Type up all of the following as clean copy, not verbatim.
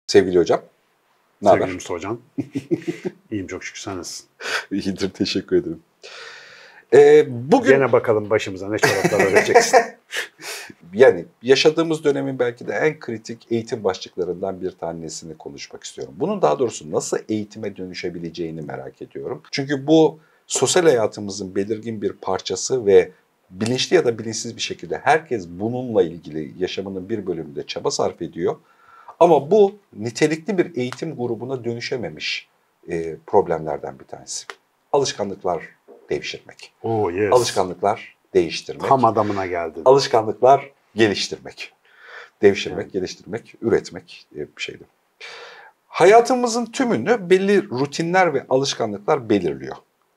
Sevgili hocam, ne haber? Sevgili Mustafa Hocam. İyiyim çok şükür, sen nasılsın? İyidir, teşekkür ederim. Bugün Gene bakalım başımıza ne çoraplar öreceksin. yani yaşadığımız dönemin belki de en kritik eğitim başlıklarından bir tanesini konuşmak istiyorum. Bunun daha doğrusu nasıl eğitime dönüşebileceğini merak ediyorum. Çünkü bu sosyal hayatımızın belirgin bir parçası ve bilinçli ya da bilinçsiz bir şekilde herkes bununla ilgili yaşamının bir bölümünde çaba sarf ediyor. Ama bu nitelikli bir eğitim grubuna dönüşememiş problemlerden bir tanesi. Alışkanlıklar devşirmek. Oh yes. Alışkanlıklar değiştirmek. Tam adamına geldin. Alışkanlıklar geliştirmek. Devşirmek, Evet. geliştirmek, üretmek diye bir şeydi. Hayatımızın tümünü belli rutinler ve alışkanlıklar belirliyor.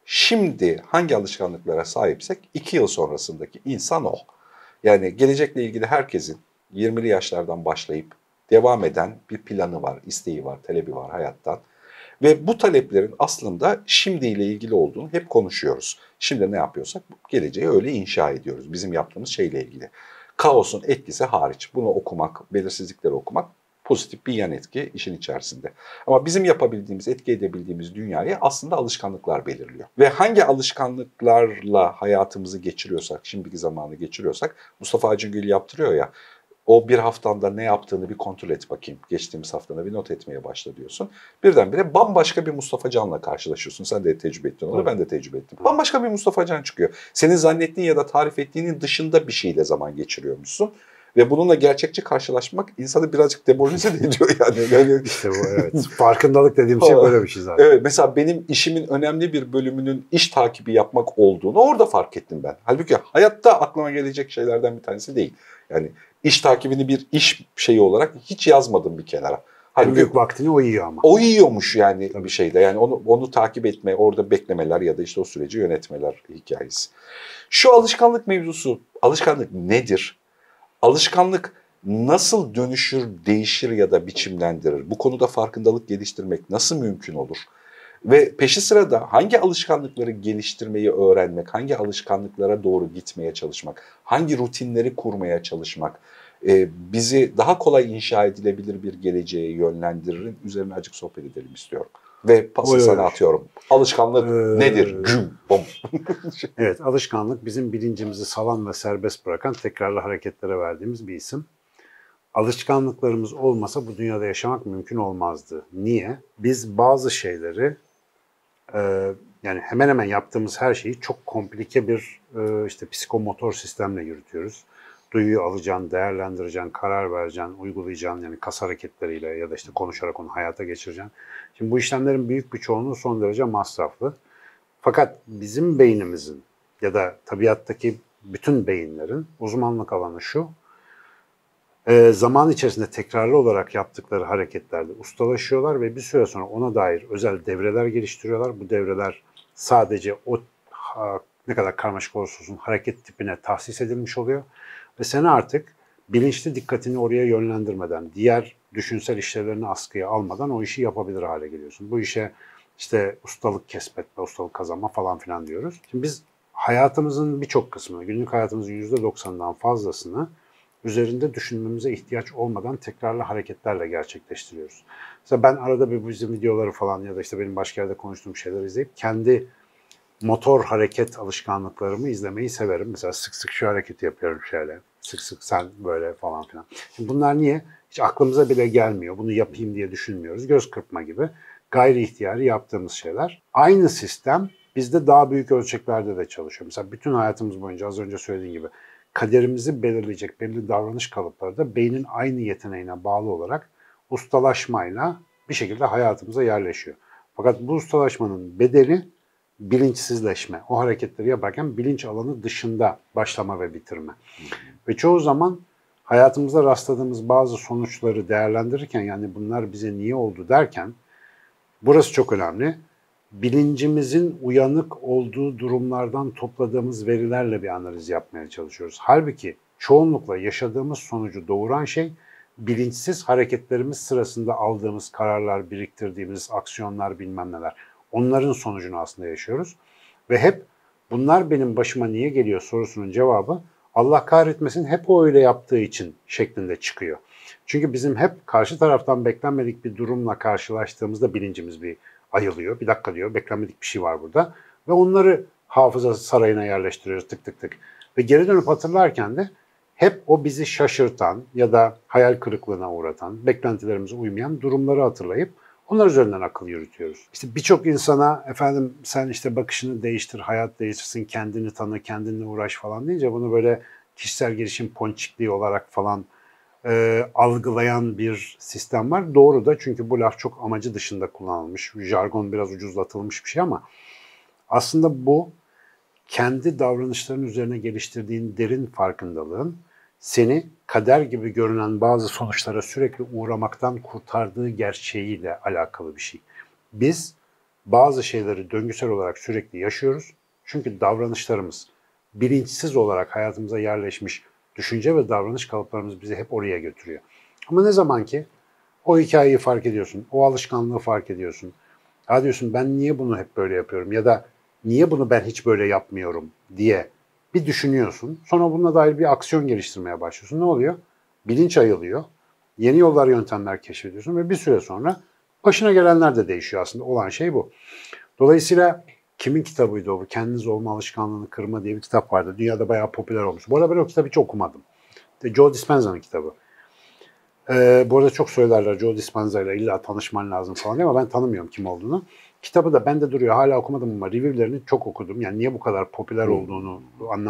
Şimdi hangi alışkanlıklara sahipsek 2 yıl sonrasındaki insan o. Yani gelecekle ilgili herkesin 20'li yaşlardan başlayıp devam eden bir planı var, isteği var, talebi var hayattan. Ve bu taleplerin aslında şimdiyle ilgili olduğunu hep konuşuyoruz. Şimdi ne yapıyorsak geleceği öyle inşa ediyoruz bizim yaptığımız şeyle ilgili. Kaosun etkisi hariç bunu okumak, belirsizlikleri okumak pozitif bir yan etki işin içerisinde. Ama bizim yapabildiğimiz, etki edebildiğimiz dünyayı aslında alışkanlıklar belirliyor. Ve hangi alışkanlıklarla hayatımızı geçiriyorsak, şimdiki zamanı geçiriyorsak, Mustafa Acıngil yaptırıyor ya, o bir haftanda ne yaptığını bir kontrol et bakayım. Geçtiğimiz haftada bir not etmeye başla diyorsun. Birdenbire bambaşka bir Mustafa Can'la karşılaşıyorsun. Sen de tecrübe ettin onu, ben de tecrübe ettim. Bambaşka bir Mustafa Can çıkıyor. Senin zannettiğin ya da tarif ettiğinin dışında bir şeyle zaman geçiriyormuşsun. Ve bununla gerçekçi karşılaşmak insanı birazcık demoralize de ediyor yani. İşte bu, evet. Farkındalık dediğim şey böyle bir şey zaten. Evet, mesela benim işimin önemli bir bölümünün iş takibi yapmak olduğunu orada fark ettim ben. Halbuki hayatta aklıma gelecek şeylerden bir tanesi değil. Yani iş takibini bir iş şeyi olarak hiç yazmadım bir kenara. En büyük vaktini o yiyor ama. O yiyormuş yani. Tabii. Bir şeyde. Yani onu takip etme, orada beklemeler ya da işte o süreci yönetmeler hikayesi. Şu alışkanlık mevzusu, alışkanlık nedir? Alışkanlık nasıl dönüşür, değişir ya da biçimlendirir? Bu konuda farkındalık geliştirmek nasıl mümkün olur? Ve peşi sırada hangi alışkanlıkları geliştirmeyi öğrenmek, hangi alışkanlıklara doğru gitmeye çalışmak, hangi rutinleri kurmaya çalışmak bizi daha kolay inşa edilebilir bir geleceğe yönlendirir. Üzerine azıcık sohbet edelim istiyorum. Ve pası sana atıyorum. Alışkanlık nedir? Güm, bom. Evet, alışkanlık bizim bilincimizi salan ve serbest bırakan tekrarlı hareketlere verdiğimiz bir isim. Alışkanlıklarımız olmasa bu dünyada yaşamak mümkün olmazdı. Niye? Biz bazı şeyleri yani hemen hemen yaptığımız her şeyi çok komplike bir işte psikomotor sistemle yürütüyoruz. Duyuyu alacaksın, değerlendireceksin, karar vereceksin, uygulayacaksın yani kas hareketleriyle ya da işte konuşarak onu hayata geçireceksin. Şimdi bu işlemlerin büyük bir çoğunluğu son derece masraflı. Fakat bizim beynimizin ya da tabiattaki bütün beyinlerin uzmanlık alanı şu. Zaman içerisinde tekrarlı olarak yaptıkları hareketlerde ustalaşıyorlar ve bir süre sonra ona dair özel devreler geliştiriyorlar. Bu devreler sadece o ne kadar karmaşık olursa olsun hareket tipine tahsis edilmiş oluyor. Ve sen artık bilinçli dikkatini oraya yönlendirmeden, diğer düşünsel işlevlerini askıya almadan o işi yapabilir hale geliyorsun. Bu işe işte ustalık kesbetme, ustalık kazanma falan filan diyoruz. Şimdi biz hayatımızın birçok kısmını, günlük hayatımızın %90'dan fazlasını üzerinde düşünmemize ihtiyaç olmadan tekrarlı hareketlerle gerçekleştiriyoruz. Mesela ben arada bir bizim videoları falan ya da işte benim başka yerde konuştuğum şeyleri izleyip kendi motor hareket alışkanlıklarımı izlemeyi severim. Mesela sık sık şu hareketi yapıyorum şöyle, sık sık sen böyle falan filan. Şimdi bunlar niye? Hiç aklımıza bile gelmiyor. Bunu yapayım diye düşünmüyoruz. Göz kırpma gibi gayri ihtiyari yaptığımız şeyler. Aynı sistem bizde daha büyük ölçeklerde de çalışıyor. Mesela bütün hayatımız boyunca az önce söylediğim gibi kaderimizi belirleyecek belli davranış kalıpları da beynin aynı yeteneğine bağlı olarak ustalaşmayla bir şekilde hayatımıza yerleşiyor. Fakat bu ustalaşmanın bedeli bilinçsizleşme. O hareketleri yaparken bilinç alanı dışında başlama ve bitirme. Ve çoğu zaman hayatımızda rastladığımız bazı sonuçları değerlendirirken yani bunlar bize niye oldu derken burası çok önemli. Bilincimizin uyanık olduğu durumlardan topladığımız verilerle bir analiz yapmaya çalışıyoruz. Halbuki çoğunlukla yaşadığımız sonucu doğuran şey bilinçsiz hareketlerimiz sırasında aldığımız kararlar, biriktirdiğimiz aksiyonlar bilmem neler. Onların sonucunu aslında yaşıyoruz. Ve hep bunlar benim başıma niye geliyor sorusunun cevabı Allah kahretmesin hep o öyle yaptığı için şeklinde çıkıyor. Çünkü bizim hep karşı taraftan beklenmedik bir durumla karşılaştığımızda bilincimiz bir ayılıyor. Bir dakika diyor, beklenmedik bir şey var burada. Ve onları hafıza sarayına yerleştiriyoruz tık tık tık. Ve geri dönüp hatırlarken de hep o bizi şaşırtan ya da hayal kırıklığına uğratan, beklentilerimize uymayan durumları hatırlayıp onlar üzerinden akıl yürütüyoruz. İşte birçok insana efendim sen işte bakışını değiştir, hayat değiştirsin, kendini tanı, kendinle uğraş falan deyince bunu böyle kişisel gelişim ponçikliği olarak falan algılayan bir sistem var. Doğru da çünkü bu laf çok amacı dışında kullanılmış. Jargon biraz ucuzlatılmış bir şey ama aslında bu kendi davranışların üzerine geliştirdiğin derin farkındalığın seni kader gibi görünen bazı sonuçlara sürekli uğramaktan kurtardığı gerçeğiyle alakalı bir şey. Biz bazı şeyleri döngüsel olarak sürekli yaşıyoruz. Çünkü davranışlarımız bilinçsiz olarak hayatımıza yerleşmiş düşünce ve davranış kalıplarımız bizi hep oraya götürüyor. Ama ne zaman ki o hikayeyi fark ediyorsun, o alışkanlığı fark ediyorsun. Ya diyorsun ben niye bunu hep böyle yapıyorum ya da niye bunu ben hiç böyle yapmıyorum diye bir düşünüyorsun. Sonra bununla dair bir aksiyon geliştirmeye başlıyorsun. Ne oluyor? Bilinç ayılıyor. Yeni yollar, yöntemler keşfediyorsun ve bir süre sonra başına gelenler de değişiyor aslında. Olan şey bu. Dolayısıyla kimin kitabıydı o? Bu Kendiniz Olma Alışkanlığını Kırma diye bir kitap vardı. Dünyada bayağı popüler olmuş. Bu arada ben o kitabı hiç okumadım. Joe Dispenza'nın kitabı. Bu arada çok söylerler Joe Dispenza ile illa tanışman lazım falan diye ama ben tanımıyorum kim olduğunu. Kitabı da bende duruyor. Hala okumadım ama review'lerini çok okudum. Yani niye bu kadar popüler olduğunu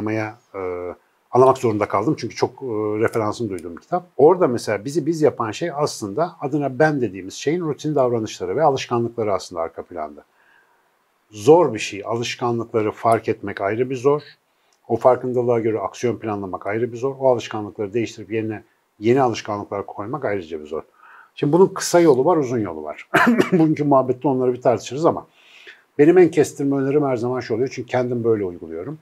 anlamak zorunda kaldım. Çünkü çok referansını duyduğum bir kitap. Orada mesela bizi biz yapan şey aslında adına ben dediğimiz şeyin rutin davranışları ve alışkanlıkları aslında arka planda. Zor bir şey. Alışkanlıkları fark etmek ayrı bir zor. O farkındalığa göre aksiyon planlamak ayrı bir zor. O alışkanlıkları değiştirip yerine yeni alışkanlıklar koymak ayrıca bir zor. Şimdi bunun kısa yolu var, uzun yolu var. Bugünkü muhabbette onları bir tartışırız ama benim en kestirme önerim her zaman şu oluyor. Çünkü kendim böyle uyguluyorum.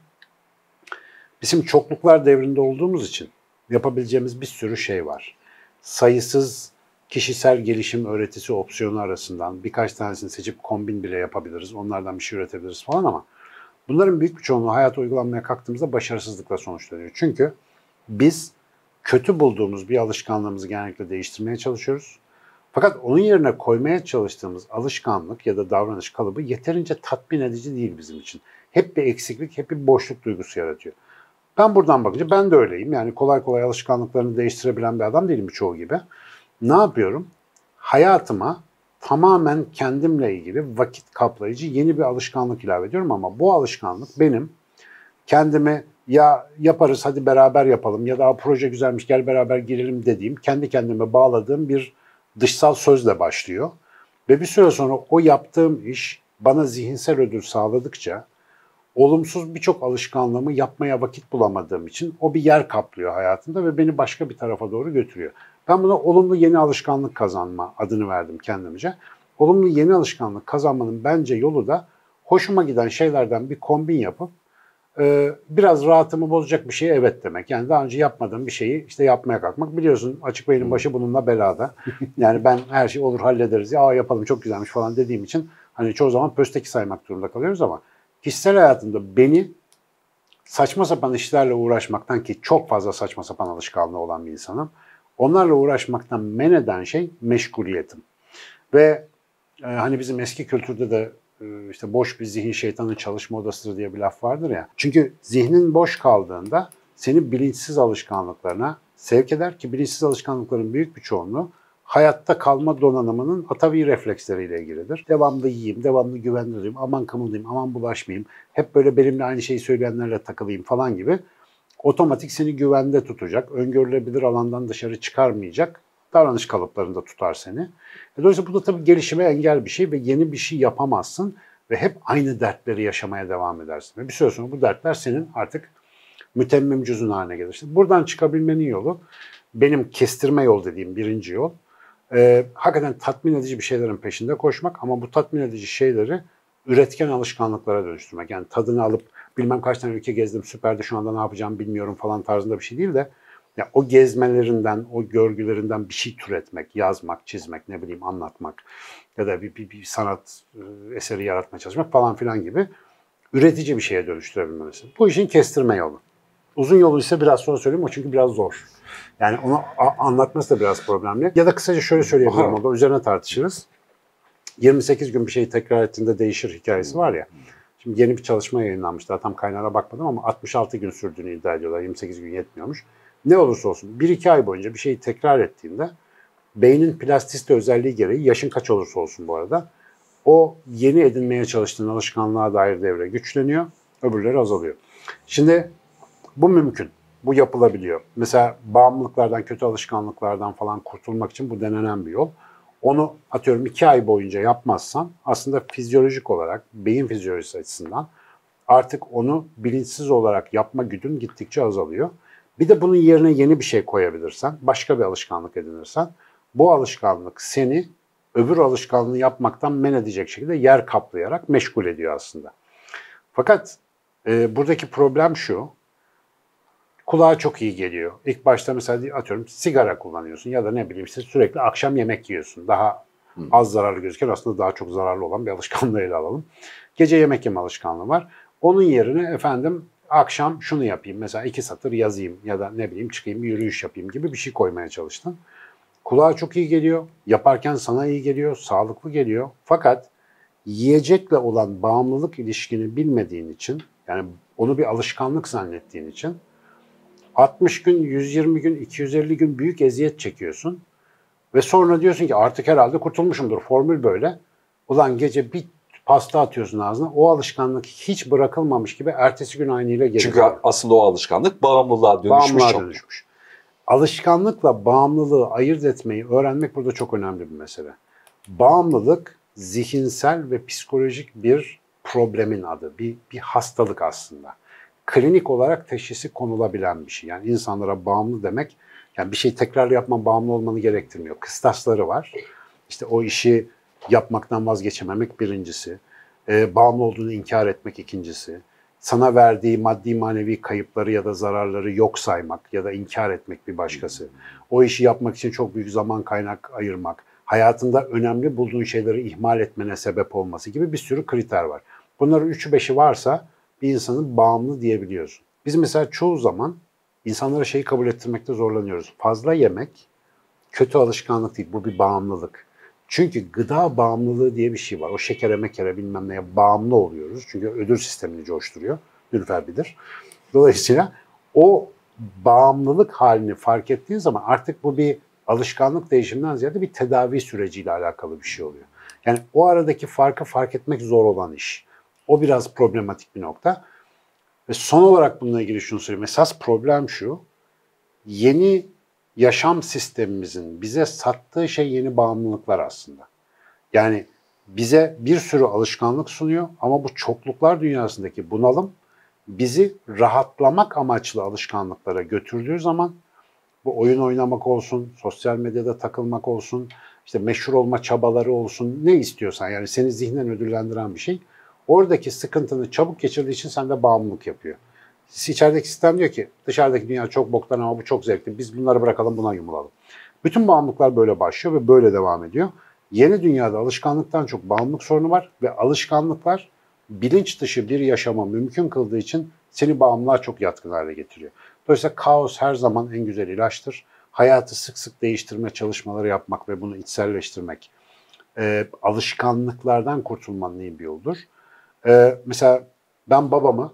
Bizim çokluklar devrinde olduğumuz için yapabileceğimiz bir sürü şey var. Sayısız kişisel gelişim öğretisi opsiyonu arasından birkaç tanesini seçip kombin bile yapabiliriz. Onlardan bir şey üretebiliriz falan ama bunların büyük bir çoğunluğu hayata uygulanmaya kalktığımızda başarısızlıkla sonuçlanıyor. Çünkü biz kötü bulduğumuz bir alışkanlığımızı genellikle değiştirmeye çalışıyoruz. Fakat onun yerine koymaya çalıştığımız alışkanlık ya da davranış kalıbı yeterince tatmin edici değil bizim için. Hep bir eksiklik, hep bir boşluk duygusu yaratıyor. Ben buradan bakınca ben de öyleyim. Yani kolay kolay alışkanlıklarını değiştirebilen bir adam değilim birçoğu gibi. Ne yapıyorum? Hayatıma tamamen kendimle ilgili vakit kaplayıcı yeni bir alışkanlık ilave ediyorum ama bu alışkanlık benim kendimi ya yaparız hadi beraber yapalım ya da proje güzelmiş gel beraber girelim dediğim, kendi kendime bağladığım bir dışsal sözle başlıyor. Ve bir süre sonra o yaptığım iş bana zihinsel ödül sağladıkça olumsuz birçok alışkanlığımı yapmaya vakit bulamadığım için o bir yer kaplıyor hayatımda ve beni başka bir tarafa doğru götürüyor. Ben buna olumlu yeni alışkanlık kazanma adını verdim kendimce. Olumlu yeni alışkanlık kazanmanın bence yolu da hoşuma giden şeylerden bir kombin yapıp biraz rahatımı bozacak bir şeye evet demek. Yani daha önce yapmadığım bir şeyi işte yapmaya kalkmak. Biliyorsun açık beynin başı bununla belada. Yani ben her şey olur hallederiz ya yapalım çok güzelmiş falan dediğim için hani çoğu zaman pösteki saymak durumunda kalıyoruz ama kişisel hayatımda beni saçma sapan işlerle uğraşmaktan ki çok fazla saçma sapan alışkanlığı olan bir insanım. Onlarla uğraşmaktan men eden şey meşguliyetim. Ve hani bizim eski kültürde de işte boş bir zihin şeytanın çalışma odasıdır diye bir laf vardır ya. Çünkü zihnin boş kaldığında seni bilinçsiz alışkanlıklarına sevk eder ki bilinçsiz alışkanlıkların büyük bir çoğunluğu hayatta kalma donanımının atavi refleksleriyle ilgilidir. Devamlı yiyeyim, devamlı güvende durayım, aman kımıldayım, aman bulaşmayayım, hep böyle benimle aynı şeyi söyleyenlerle takılayım falan gibi otomatik seni güvende tutacak, öngörülebilir alandan dışarı çıkarmayacak davranış kalıplarında tutar seni. Dolayısıyla bu da tabii gelişime engel bir şey ve yeni bir şey yapamazsın ve hep aynı dertleri yaşamaya devam edersin. Ve bir süre sonra bu dertler senin artık mütemmim cüzün haline gelir. İşte buradan çıkabilmenin yolu, benim kestirme yol dediğim birinci yol, hakikaten tatmin edici bir şeylerin peşinde koşmak ama bu tatmin edici şeyleri üretken alışkanlıklara dönüştürmek. Yani tadını alıp bilmem kaç tane ülke gezdim süperdi şu anda ne yapacağımı bilmiyorum falan tarzında bir şey değil de ya o gezmelerinden, o görgülerinden bir şey türetmek, yazmak, çizmek, ne bileyim anlatmak ya da bir sanat eseri yaratmaya çalışmak falan filan gibi üretici bir şeye dönüştürebilmesi. Bu işin kestirme yolu. Uzun yolu ise biraz sonra söyleyeyim, o çünkü biraz zor. Yani onu anlatması da biraz problemli. Ya da kısaca şöyle söyleyebilirim, o da üzerine tartışırız. 28 gün bir şeyi tekrar ettiğinde değişir hikayesi var ya. Şimdi yeni bir çalışma yayınlanmış. Daha tam kaynağına bakmadım ama 66 gün sürdüğünü iddia ediyorlar. 28 gün yetmiyormuş. Ne olursa olsun 1-2 ay boyunca bir şeyi tekrar ettiğinde beynin plastisite özelliği gereği, yaşın kaç olursa olsun bu arada, o yeni edinmeye çalıştığın alışkanlığa dair devre güçleniyor, öbürleri azalıyor. Şimdi bu mümkün. Bu yapılabiliyor. Mesela bağımlılıklardan, kötü alışkanlıklardan falan kurtulmak için bu denenen bir yol. Onu atıyorum 2 ay boyunca yapmazsan aslında fizyolojik olarak, beyin fizyolojisi açısından artık onu bilinçsiz olarak yapma güdün gittikçe azalıyor. Bir de bunun yerine yeni bir şey koyabilirsen, başka bir alışkanlık edinirsen, bu alışkanlık seni öbür alışkanlığı yapmaktan men edecek şekilde yer kaplayarak meşgul ediyor aslında. Fakat buradaki problem şu, kulağa çok iyi geliyor. İlk başta mesela atıyorum sigara kullanıyorsun ya da ne bileyim işte sürekli akşam yemek yiyorsun. Daha az zararlı gözüken aslında daha çok zararlı olan bir alışkanlığı ele alalım. Gece yemek yeme alışkanlığı var. Onun yerine efendim akşam şunu yapayım, mesela 2 satır yazayım ya da ne bileyim çıkayım bir yürüyüş yapayım gibi bir şey koymaya çalıştın. Kulağa çok iyi geliyor, yaparken sana iyi geliyor, sağlıklı geliyor. Fakat yiyecekle olan bağımlılık ilişkini bilmediğin için, yani onu bir alışkanlık zannettiğin için 60 gün, 120 gün, 250 gün büyük eziyet çekiyorsun. Ve sonra diyorsun ki artık herhalde kurtulmuşumdur, formül böyle. Ulan gece bir pasta atıyorsun ağzına, o alışkanlık hiç bırakılmamış gibi ertesi gün aynıyla geliyor. Çünkü aslında o alışkanlık bağımlılığa dönüşmüş. Alışkanlıkla bağımlılığı ayırt etmeyi öğrenmek burada çok önemli bir mesele. Bağımlılık zihinsel ve psikolojik bir problemin adı, bir hastalık aslında. Klinik olarak teşhisi konulabilen bir şey. Yani insanlara bağımlı demek, yani bir şey tekrar yapman bağımlı olmanı gerektirmiyor. Kıstasları var. İşte o işi yapmaktan vazgeçememek birincisi. Bağımlı olduğunu inkar etmek ikincisi. Sana verdiği maddi manevi kayıpları ya da zararları yok saymak ya da inkar etmek bir başkası. O işi yapmak için çok büyük zaman kaynak ayırmak. Hayatında önemli bulduğun şeyleri ihmal etmene sebep olması gibi bir sürü kriter var. Bunların 3'ü 5'i varsa bir insanın bağımlı diyebiliyorsun. Biz mesela çoğu zaman insanlara şeyi kabul ettirmekte zorlanıyoruz. Fazla yemek kötü alışkanlık değil, bu bir bağımlılık. Çünkü gıda bağımlılığı diye bir şey var. O şekere mekere bilmem neye bağımlı oluyoruz. Çünkü ödül sistemini coşturuyor. Nülfer bilir. Dolayısıyla o bağımlılık halini fark ettiğin zaman artık bu bir alışkanlık değişiminden ziyade bir tedavi süreciyle alakalı bir şey oluyor. Yani o aradaki farkı fark etmek zor olan iş. O biraz problematik bir nokta. Ve son olarak bununla ilgili şunu söyleyeyim. Esas problem şu, yeni yaşam sistemimizin bize sattığı şey yeni bağımlılıklar aslında. Yani bize bir sürü alışkanlık sunuyor ama bu çokluklar dünyasındaki bunalım bizi rahatlamak amaçlı alışkanlıklara götürdüğü zaman, bu oyun oynamak olsun, sosyal medyada takılmak olsun, işte meşhur olma çabaları olsun, ne istiyorsan yani seni zihnen ödüllendiren bir şey, oradaki sıkıntını çabuk geçirdiği için sende bağımlılık yapıyor. İçerideki sistem diyor ki dışarıdaki dünya çok boktan ama bu çok zevkli, biz bunları bırakalım, buna yumulalım. Bütün bağımlılıklar böyle başlıyor ve böyle devam ediyor. Yeni dünyada alışkanlıktan çok bağımlılık sorunu var ve alışkanlıklar bilinç dışı bir yaşama mümkün kıldığı için seni bağımlılığa çok yatkın hale getiriyor. Dolayısıyla kaos her zaman en güzel ilaçtır. Hayatı sık sık değiştirme çalışmaları yapmak ve bunu içselleştirmek alışkanlıklardan kurtulmanın iyi bir yoldur. Mesela ben babamı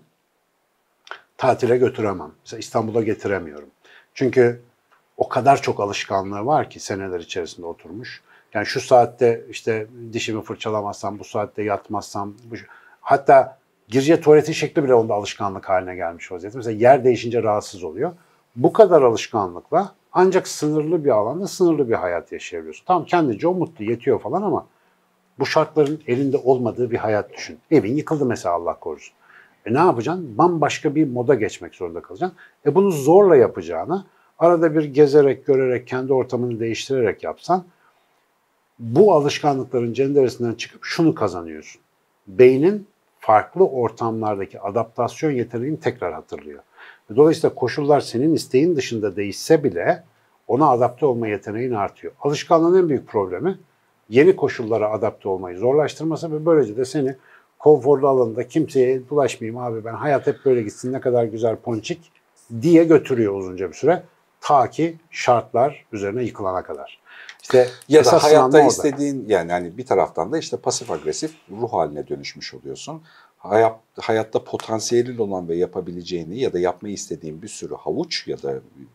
tatile götüremem. Mesela İstanbul'a getiremiyorum. Çünkü o kadar çok alışkanlığı var ki seneler içerisinde oturmuş. Yani şu saatte işte dişimi fırçalamazsam, bu saatte yatmazsam, hatta gireceği tuvaletin şekli bile onda alışkanlık haline gelmiş vaziyette. Mesela yer değişince rahatsız oluyor. Bu kadar alışkanlıkla ancak sınırlı bir alanda sınırlı bir hayat yaşayabiliyorsun. Tamam, kendince o mutlu, yetiyor falan ama bu şartların elinde olmadığı bir hayat düşün. Evin yıkıldı mesela, Allah korusun. Ne yapacaksın? Bambaşka bir moda geçmek zorunda kalacaksın. Bunu zorla yapacağına arada bir gezerek, görerek, kendi ortamını değiştirerek yapsan, bu alışkanlıkların cenderesinden çıkıp şunu kazanıyorsun. Beynin farklı ortamlardaki adaptasyon yeteneğini tekrar hatırlıyor. Dolayısıyla koşullar senin isteğin dışında değişse bile ona adapte olma yeteneğin artıyor. Alışkanlığın en büyük problemi yeni koşullara adapte olmayı zorlaştırması ve böylece de seni konforlu alanında kimseye bulaşmayayım abi, ben hayat hep böyle gitsin, ne kadar güzel ponçik diye götürüyor uzunca bir süre. Ta ki şartlar üzerine yıkılana kadar. İşte ya da hayatta orada. istediğin yani hani bir taraftan da işte pasif agresif ruh haline dönüşmüş oluyorsun. Hayatta potansiyelin olan ve yapabileceğini ya da yapmayı istediğin bir sürü havuç ya da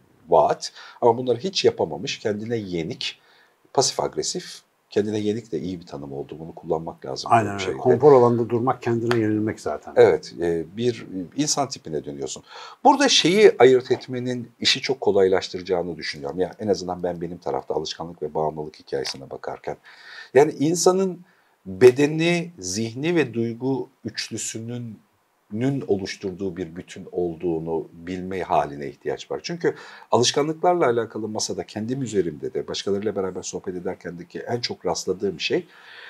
vaat ama bunları hiç yapamamış, kendine yenik, pasif agresif, kendine yenik de iyi bir tanım oldu. Bunu kullanmak lazım. Aynen öyle. Konfor alanında durmak kendine yenilmek zaten. Evet, bir insan tipine dönüyorsun. Burada şeyi ayırt etmenin işi çok kolaylaştıracağını düşünüyorum. Ya en azından ben benim tarafta alışkanlık ve bağımlılık hikayesine bakarken. Yani insanın bedeni, zihni ve duygu üçlüsünün oluşturduğu bir bütün olduğunu bilme haline ihtiyaç var. Çünkü alışkanlıklarla alakalı masada kendim üzerimde de başkalarıyla beraber sohbet ederkendeki en çok rastladığım şey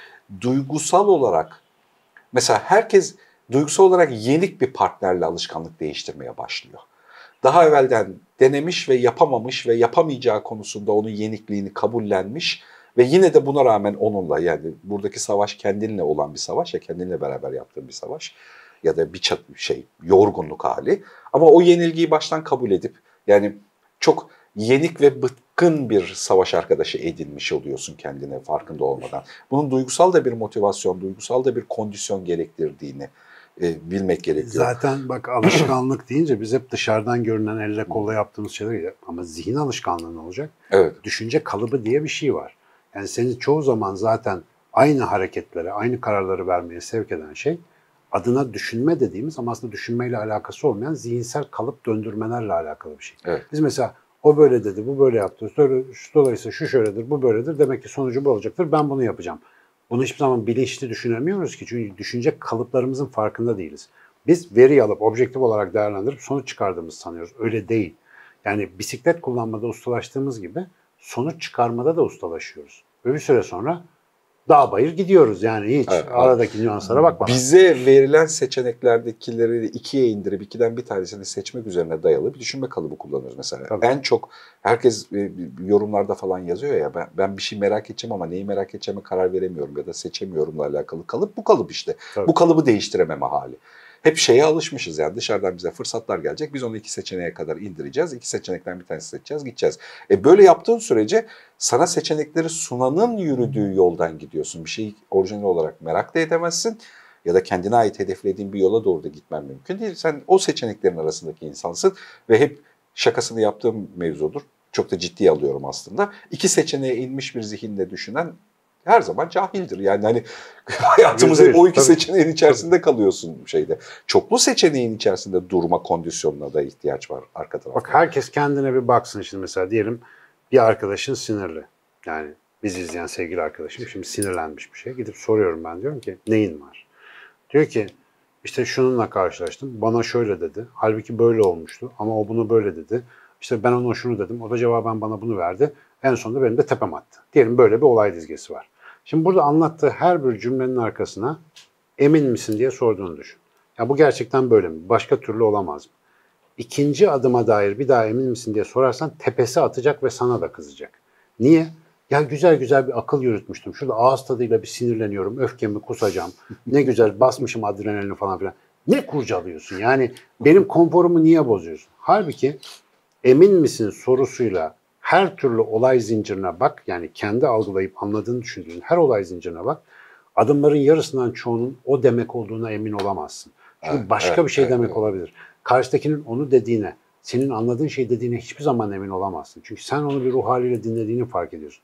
duygusal olarak mesela herkes duygusal olarak yenik bir partnerle alışkanlık değiştirmeye başlıyor. Daha evvelden denemiş ve yapamamış ve yapamayacağı konusunda onun yenikliğini kabullenmiş ve yine de buna rağmen onunla yani buradaki savaş kendinle olan bir savaş ya kendinle beraber yaptığın bir savaş ya da bir yorgunluk hali ama o yenilgiyi baştan kabul edip yani çok yenik ve bıkkın bir savaş arkadaşı edinmiş oluyorsun kendine farkında olmadan. Bunun duygusal da bir motivasyon, duygusal da bir kondisyon gerektirdiğini bilmek gerekiyor. Zaten bak alışkanlık deyince biz hep dışarıdan görünen elle kolla yaptığımız şeyler ama zihin alışkanlığı ne olacak? Evet. Düşünce kalıbı diye bir şey var. Yani seni çoğu zaman zaten aynı hareketlere, aynı kararları vermeye sevk eden şey adına düşünme dediğimiz ama aslında düşünmeyle alakası olmayan zihinsel kalıp döndürmelerle alakalı bir şey. Evet. Biz mesela o böyle dedi, bu böyle yaptı, dolayısıyla şu şöyledir, bu böyledir, demek ki sonucu bu olacaktır, ben bunu yapacağım. Bunu hiçbir zaman bilinçli düşünemiyoruz ki çünkü düşünce kalıplarımızın farkında değiliz. Biz veri alıp objektif olarak değerlendirip sonuç çıkardığımızı sanıyoruz. Öyle değil. Yani bisiklet kullanmada ustalaştığımız gibi sonuç çıkarmada da ustalaşıyoruz. Ve bir süre sonra dağ bayır gidiyoruz yani hiç aradaki nüanslara bakmadan. Bize verilen seçeneklerdekileri ikiye indirip ikiden bir tanesini seçmek üzerine dayalı bir düşünme kalıbı kullanıyoruz mesela. Tabii. En çok herkes yorumlarda falan yazıyor ya ben bir şey merak edeceğim ama neyi merak edeceğime karar veremiyorum ya da seçemiyorumla alakalı kalıp bu kalıp işte. Tabii. Bu kalıbı değiştirememe hali. Hep şeye alışmışız yani dışarıdan bize fırsatlar gelecek. Biz onu iki seçeneğe kadar indireceğiz. İki seçenekten bir tanesi seçeceğiz, gideceğiz. Böyle yaptığın sürece sana seçenekleri sunanın yürüdüğü yoldan gidiyorsun. Bir şeyi orijinal olarak merak da edemezsin. Ya da kendine ait hedeflediğin bir yola doğru da gitmen mümkün değil. Sen o seçeneklerin arasındaki insansın ve hep şakasını yaptığım mevzudur. Çok da ciddiye alıyorum aslında. İki seçeneğe inmiş bir zihinle düşünen her zaman cahildir. Yani hani hayatımızda hep o iki seçeneğin içerisinde kalıyorsun şeyde. Çoklu seçeneğin içerisinde durma kondisyonuna da ihtiyaç var arka tarafta. Bak herkes kendine bir baksın şimdi mesela diyelim bir arkadaşın sinirli. Yani bizi izleyen sevgili arkadaşım şimdi sinirlenmiş bir şey. Gidip soruyorum ben diyorum ki neyin var? Diyor ki işte şununla karşılaştım. Bana şöyle dedi. Halbuki böyle olmuştu ama o bunu böyle dedi. İşte ben ona şunu dedim. O da cevaben bana bunu verdi. En sonunda benim de tepem attı. Diyelim böyle bir olay dizgesi var. Şimdi burada anlattığı her bir cümlenin arkasına emin misin diye sorduğunu düşün. Ya bu gerçekten böyle mi? Başka türlü olamaz mı? İkinci adıma dair bir daha emin misin diye sorarsan tepesi atacak ve sana da kızacak. Niye? Ya güzel güzel bir akıl yürütmüştüm. Şurada ağız tadıyla bir sinirleniyorum. Öfkemi kusacağım. Ne güzel basmışım adrenalini falan filan. Ne kurcalıyorsun? Yani benim konforumu niye bozuyorsun? Halbuki emin misin sorusuyla her türlü olay zincirine bak. Yani kendi algılayıp anladığını düşündüğün her olay zincirine bak. Adımların yarısından çoğunun o demek olduğuna emin olamazsın. Çünkü başka bir şey demek olabilir. Karşıdakinin onu dediğine, senin anladığın şey dediğine hiçbir zaman emin olamazsın. Çünkü sen onu bir ruh haliyle dinlediğini fark ediyorsun.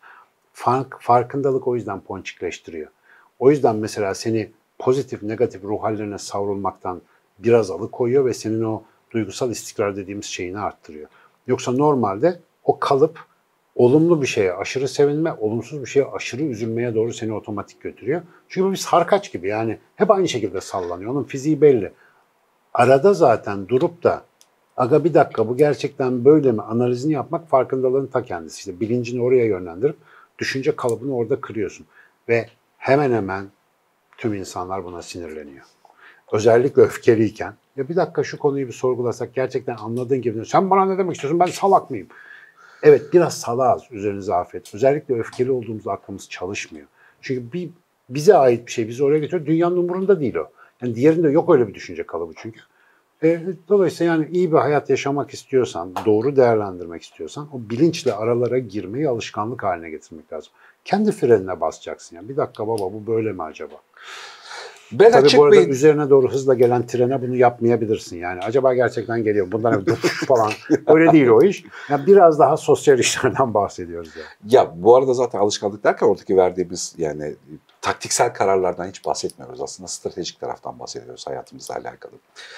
Farkındalık o yüzden ponçikleştiriyor. O yüzden mesela seni pozitif, negatif ruh hallerine savrulmaktan biraz alıkoyuyor ve senin o duygusal istikrar dediğimiz şeyini arttırıyor. Yoksa normalde o kalıp olumlu bir şeye aşırı sevinme, olumsuz bir şeye aşırı üzülmeye doğru seni otomatik götürüyor. Çünkü bu bir sarkaç gibi yani hep aynı şekilde sallanıyor. Onun fiziği belli. Arada zaten durup da aga bir dakika bu gerçekten böyle mi analizini yapmak farkındalığın ta kendisi. İşte bilincini oraya yönlendirip düşünce kalıbını orada kırıyorsun. Ve hemen hemen tüm insanlar buna sinirleniyor. Özellikle öfkeliyken ya bir dakika şu konuyu bir sorgulasak gerçekten anladığın gibi sen bana ne demek istiyorsun ben salak mıyım? Evet biraz salağız üzerinize afiyet. Özellikle öfkeli olduğumuzda aklımız çalışmıyor. Çünkü bize ait bir şey bizi oraya götürüyor. Dünyanın umurunda değil o. Yani diğerinde yok öyle bir düşünce kalıbı çünkü. Dolayısıyla yani iyi bir hayat yaşamak istiyorsan, doğru değerlendirmek istiyorsan o bilinçle aralara girmeyi alışkanlık haline getirmek lazım. Kendi frenine basacaksın. Yani bir dakika baba bu böyle mi acaba? Ben Tabii bu açık arada beyin... üzerine doğru hızla gelen trene bunu yapmayabilirsin. Yani acaba gerçekten geliyor bundan falan. Öyle değil o iş. Yani biraz daha sosyal işlerden bahsediyoruz yani. Ya bu arada zaten alışkanlık derken oradaki verdiğimiz yani taktiksel kararlardan hiç bahsetmiyoruz. Aslında stratejik taraftan bahsediyoruz hayatımızla alakalı.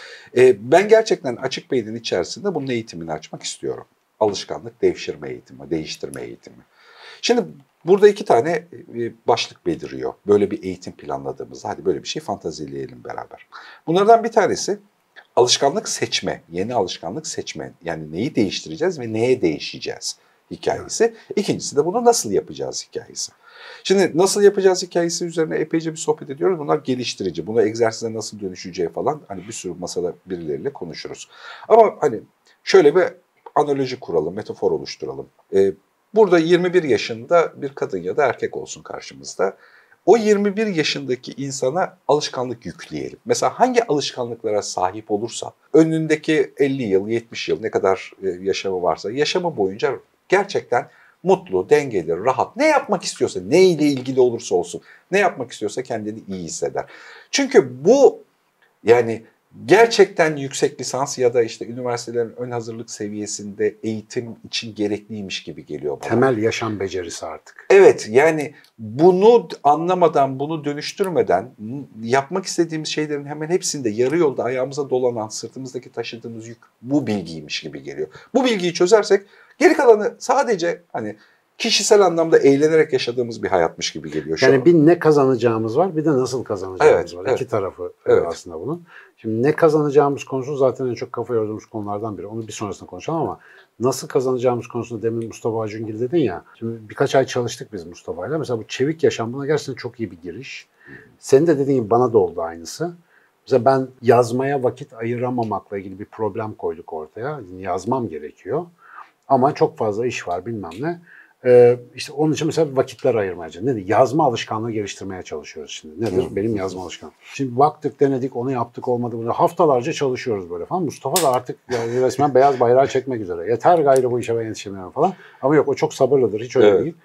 Ben gerçekten açık beynin içerisinde bunun eğitimini açmak istiyorum. Alışkanlık devşirme eğitimi, değiştirme eğitimi. Şimdi burada iki tane başlık beliriyor. Böyle bir eğitim planladığımızda hadi böyle bir şey fantazileyelim beraber. Bunlardan bir tanesi alışkanlık seçme, yeni alışkanlık seçme. Yani neyi değiştireceğiz ve neye değişeceğiz hikayesi. Evet. İkincisi de bunu nasıl yapacağız hikayesi. Şimdi nasıl yapacağız hikayesi üzerine epeyce bir sohbet ediyoruz. Bunlar geliştirici. Buna egzersize nasıl dönüşeceği falan hani bir sürü masada birileriyle konuşuruz. Ama hani şöyle bir analoji kuralım, metafor oluşturalım. Burada 21 yaşında bir kadın ya da erkek olsun karşımızda. O 21 yaşındaki insana alışkanlık yükleyelim. Mesela hangi alışkanlıklara sahip olursa önündeki 50 yıl, 70 yıl ne kadar yaşamı varsa yaşamı boyunca gerçekten mutlu, dengeli, rahat ne yapmak istiyorsa, ne ile ilgili olursa olsun ne yapmak istiyorsa kendini iyi hisseder. Çünkü bu yani gerçekten yüksek lisans ya da işte üniversitelerin ön hazırlık seviyesinde eğitim için gerekliymiş gibi geliyor bana. Temel yaşam becerisi artık. Evet yani bunu anlamadan, bunu dönüştürmeden yapmak istediğimiz şeylerin hemen hepsinde yarı yolda ayağımıza dolanan, sırtımızdaki taşıdığımız yük bu bilgiymiş gibi geliyor. Bu bilgiyi çözersek geri kalanı sadece hani kişisel anlamda eğlenerek yaşadığımız bir hayatmış gibi geliyor şu yani an. Bir ne kazanacağımız var bir de nasıl kazanacağımız var. Evet. İki tarafı Evet. aslında bunun. Şimdi ne kazanacağımız konusu zaten en çok kafa yorduğumuz konulardan biri. Onu bir sonrasında konuşalım ama nasıl kazanacağımız konusunda demin Mustafa Acungil dedin ya. Şimdi birkaç ay çalıştık biz Mustafa'yla. Mesela bu çevik yaşam buna gerçekten çok iyi bir giriş. Senin de dediğin gibi bana da oldu aynısı. Mesela ben yazmaya vakit ayıramamakla ilgili bir problem koyduk ortaya. Yani yazmam gerekiyor. Ama çok fazla iş var bilmem ne. İşte onun için mesela vakitler ayırmaya çalışıyoruz. Nedir? Yazma alışkanlığı geliştirmeye çalışıyoruz şimdi. Nedir? Benim yazma alışkanlığım. Şimdi baktık, denedik, onu yaptık, olmadı. Bunu haftalarca çalışıyoruz böyle falan. Mustafa da artık yani resmen beyaz bayrağı çekmek üzere. Yeter gayrı bu işe ben yetişemiyorum falan. Ama yok, o çok sabırlıdır. Hiç öyle değil.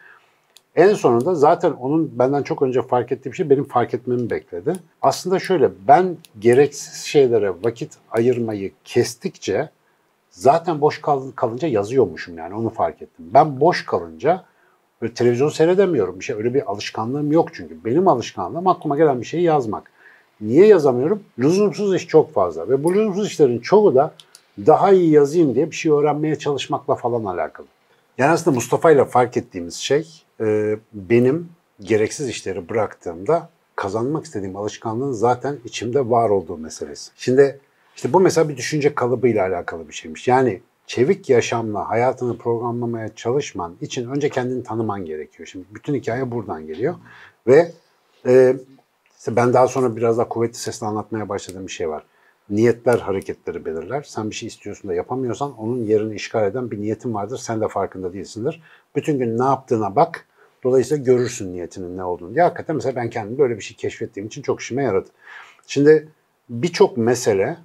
En sonunda zaten onun benden çok önce fark ettiği bir şey benim fark etmemi bekledi. Aslında şöyle, ben gereksiz şeylere vakit ayırmayı kestikçe zaten boş kalınca yazıyormuşum, yani onu fark ettim. Ben boş kalınca böyle televizyon seyredemiyorum. Bir şey, öyle bir alışkanlığım yok çünkü. Benim alışkanlığım aklıma gelen bir şeyi yazmak. Niye yazamıyorum? Lüzumsuz iş çok fazla ve bu lüzumsuz işlerin çoğu da daha iyi yazayım diye bir şey öğrenmeye çalışmakla falan alakalı. Yani aslında Mustafa ile fark ettiğimiz şey benim gereksiz işleri bıraktığımda kazanmak istediğim alışkanlığın zaten içimde var olduğu meselesi. Şimdi işte bu mesela bir düşünce kalıbıyla alakalı bir şeymiş. Yani çevik yaşamla hayatını programlamaya çalışman için önce kendini tanıman gerekiyor. Şimdi bütün hikaye buradan geliyor. Ve işte ben daha sonra biraz daha kuvvetli sesle anlatmaya başladığım bir şey var. Niyetler hareketleri belirler. Sen bir şey istiyorsun da yapamıyorsan onun yerini işgal eden bir niyetin vardır. Sen de farkında değilsindir. Bütün gün ne yaptığına bak. Dolayısıyla görürsün niyetinin ne olduğunu. Ya hakikaten mesela ben kendim böyle bir şey keşfettiğim için çok işime yaradı. Şimdi birçok mesele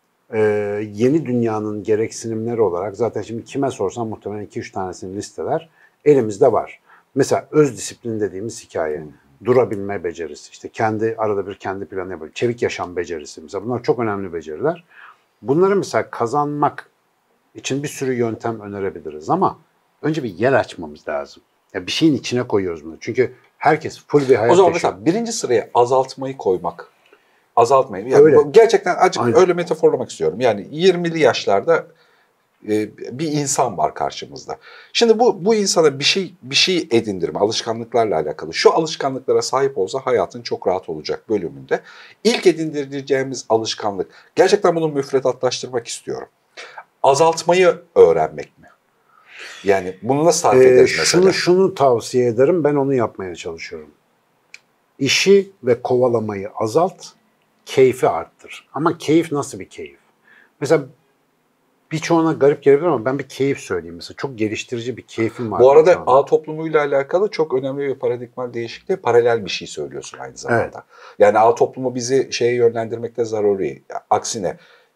yeni dünyanın gereksinimleri olarak zaten şimdi kime sorsam muhtemelen 2-3 tanesini listeler elimizde var. Mesela öz disiplin dediğimiz hikaye, durabilme becerisi, işte arada bir kendi planı yapıyor, çevik yaşam becerisi, mesela bunlar çok önemli beceriler. Bunları mesela kazanmak için bir sürü yöntem önerebiliriz ama önce bir yer açmamız lazım. Yani bir şeyin içine koyuyoruz bunu. Çünkü herkes full bir hayat yaşıyor. O zaman mesela birinci sıraya azaltmayı koymak. Azaltmayı. Yani öyle. Gerçekten öyle metaforlamak istiyorum. Yani 20'li yaşlarda bir insan var karşımızda. Şimdi bu insana bir şey edindirme, alışkanlıklarla alakalı. Şu alışkanlıklara sahip olsa hayatın çok rahat olacak bölümünde. İlk edindireceğimiz alışkanlık, gerçekten bunu müfredatlaştırmak istiyorum. Azaltmayı öğrenmek mi? Yani bunu nasıl tarif ederiz mesela? Şunu tavsiye ederim, ben onu yapmaya çalışıyorum. İşi ve kovalamayı azalt, keyfi arttır. Ama keyif nasıl bir keyif? Mesela birçoğuna garip gelebilir ama ben bir keyif söyleyeyim mesela. Çok geliştirici bir keyfim var. Bu arada ağ toplumuyla alakalı çok önemli bir paradigma değişikliği, paralel bir şey söylüyorsun aynı zamanda. Evet. Yani ağ toplumu bizi şeye yönlendirmekte zaruri. Aksine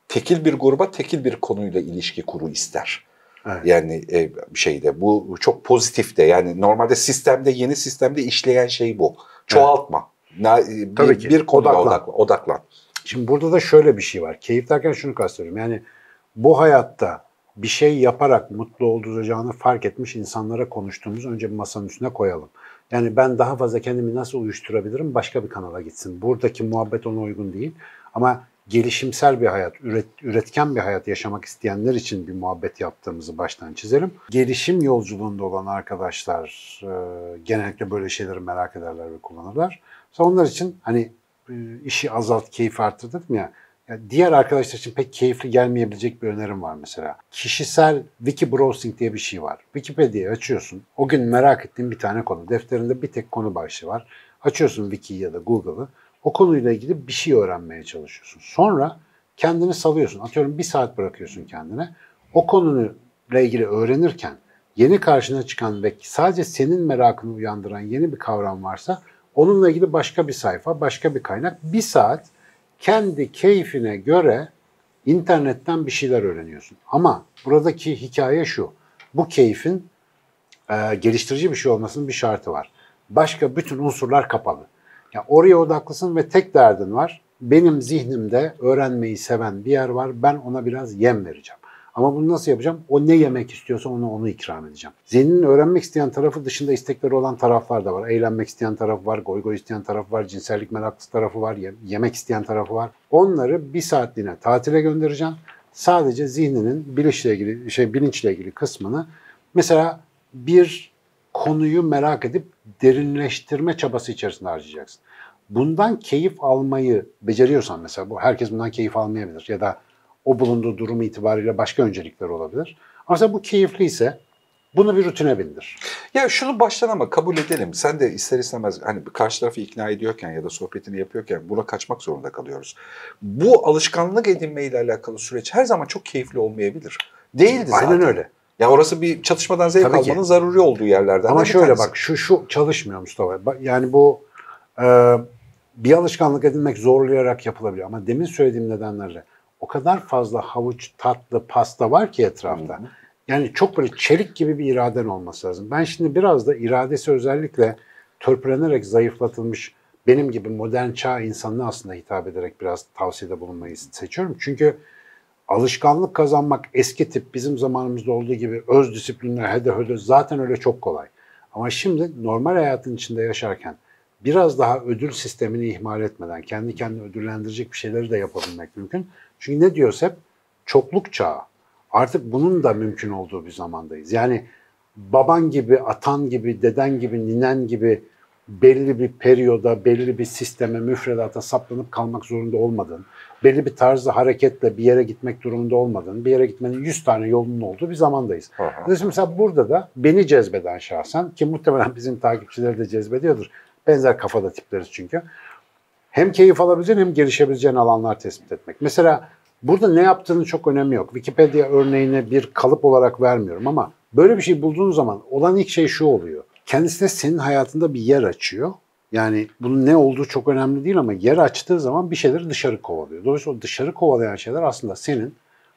tekil bir gruba tekil bir konuyla ilişki kuru ister. Evet. Yani şeyde bu çok pozitif de, yani normalde sistemde, yeni sistemde işleyen şey bu. Çoğaltma. Tabii ki. Bir konuya Odaklan. odaklan. Şimdi burada da şöyle bir şey var. Keyif derken şunu kastediyorum. Yani bu hayatta bir şey yaparak mutlu olacağını fark etmiş insanlara konuştuğumuz önce bir masanın üstüne koyalım. Yani ben daha fazla kendimi nasıl uyuşturabilirim, başka bir kanala gitsin. Buradaki muhabbet ona uygun değil. Ama gelişimsel bir hayat, üretken bir hayat yaşamak isteyenler için bir muhabbet yaptığımızı baştan çizelim. Gelişim yolculuğunda olan arkadaşlar genellikle böyle şeyleri merak ederler ve kullanırlar. Onlar için hani işi azalt, keyif arttır dedim ya. Yani diğer arkadaşlar için pek keyifli gelmeyebilecek bir önerim var mesela. Kişisel wiki browsing diye bir şey var. Wikipedia'yı açıyorsun. O gün merak ettiğin bir tane konu. Defterinde bir tek konu başlığı var. Açıyorsun Wiki'yi ya da Google'ı. O konuyla ilgili bir şey öğrenmeye çalışıyorsun. Sonra kendini salıyorsun. Atıyorum 1 saat bırakıyorsun kendine. O konuyla ilgili öğrenirken yeni karşına çıkan ve sadece senin merakını uyandıran yeni bir kavram varsa onunla ilgili başka bir sayfa, başka bir kaynak. 1 saat kendi keyfine göre internetten bir şeyler öğreniyorsun. Ama buradaki hikaye şu. Bu keyfin geliştirici bir şey olmasının bir şartı var. Başka bütün unsurlar kapalı. Yani oraya odaklısın ve tek derdin var. Benim zihnimde öğrenmeyi seven bir yer var. Ben ona biraz yem vereceğim. Ama bunu nasıl yapacağım? O ne yemek istiyorsa onu ikram edeceğim. Zihninin öğrenmek isteyen tarafı dışında istekleri olan taraflar da var. Eğlenmek isteyen tarafı var, goy goy isteyen tarafı var, cinsellik meraklısı tarafı var, yemek isteyen tarafı var. Onları 1 saatliğine tatile göndereceğim. Sadece zihninin bilinçle ilgili kısmını, mesela bir konuyu merak edip derinleştirme çabası içerisinde harcayacaksın. Bundan keyif almayı beceriyorsan, mesela herkes bundan keyif almayabilir ya da o bulunduğu durum itibariyle başka öncelikleri olabilir. Ama mesela bu keyifliyse bunu bir rutine bindir. Ya şunu baştan ama kabul edelim. Sen de ister istemez hani karşı tarafı ikna ediyorken ya da sohbetini yapıyorken buna kaçmak zorunda kalıyoruz. Bu alışkanlık edinmeyle alakalı süreç her zaman çok keyifli olmayabilir. Değildi zaten. Aynen öyle. Ya orası bir çatışmadan zevk Tabii almanın ki zaruri olduğu yerlerden. Ama şöyle bak, şu çalışmıyor Mustafa. Yani bu bir alışkanlık edinmek zorlayarak yapılabiliyor. Ama demin söylediğim nedenlerle o kadar fazla havuç, tatlı, pasta var ki etrafta. Yani çok böyle çelik gibi bir iraden olması lazım. Ben şimdi biraz da iradesi özellikle törpülenerek zayıflatılmış benim gibi modern çağ insanına aslında hitap ederek biraz tavsiyede bulunmayı seçiyorum. Çünkü alışkanlık kazanmak eski tip bizim zamanımızda olduğu gibi öz disiplinle hede zaten öyle çok kolay. Ama şimdi normal hayatın içinde yaşarken biraz daha ödül sistemini ihmal etmeden kendi kendini ödüllendirecek bir şeyleri de yapabilmek mümkün. Çünkü ne diyoruz hep? Çokluk çağı. Artık bunun da mümkün olduğu bir zamandayız. Yani baban gibi, atan gibi, deden gibi, ninen gibi belli bir periyoda, belli bir sisteme, müfredata saplanıp kalmak zorunda olmadığın, belli bir tarzda hareketle bir yere gitmek durumunda olmadığın, bir yere gitmenin 100 tane yolunun olduğu bir zamandayız. Dolayısıyla mesela burada da beni cezbeden şahsen, ki muhtemelen bizim takipçileri de cezbediyordur, benzer kafada tipleriz çünkü, hem keyif alabileceğin hem gelişebileceğin alanlar tespit etmek. Mesela burada ne yaptığının çok önemi yok. Wikipedia örneğini bir kalıp olarak vermiyorum ama böyle bir şey bulduğun zaman olan ilk şey şu oluyor. Kendisine senin hayatında bir yer açıyor. Yani bunun ne olduğu çok önemli değil ama yer açtığı zaman bir şeyleri dışarı kovalıyor. Dolayısıyla o dışarı kovalayan şeyler aslında senin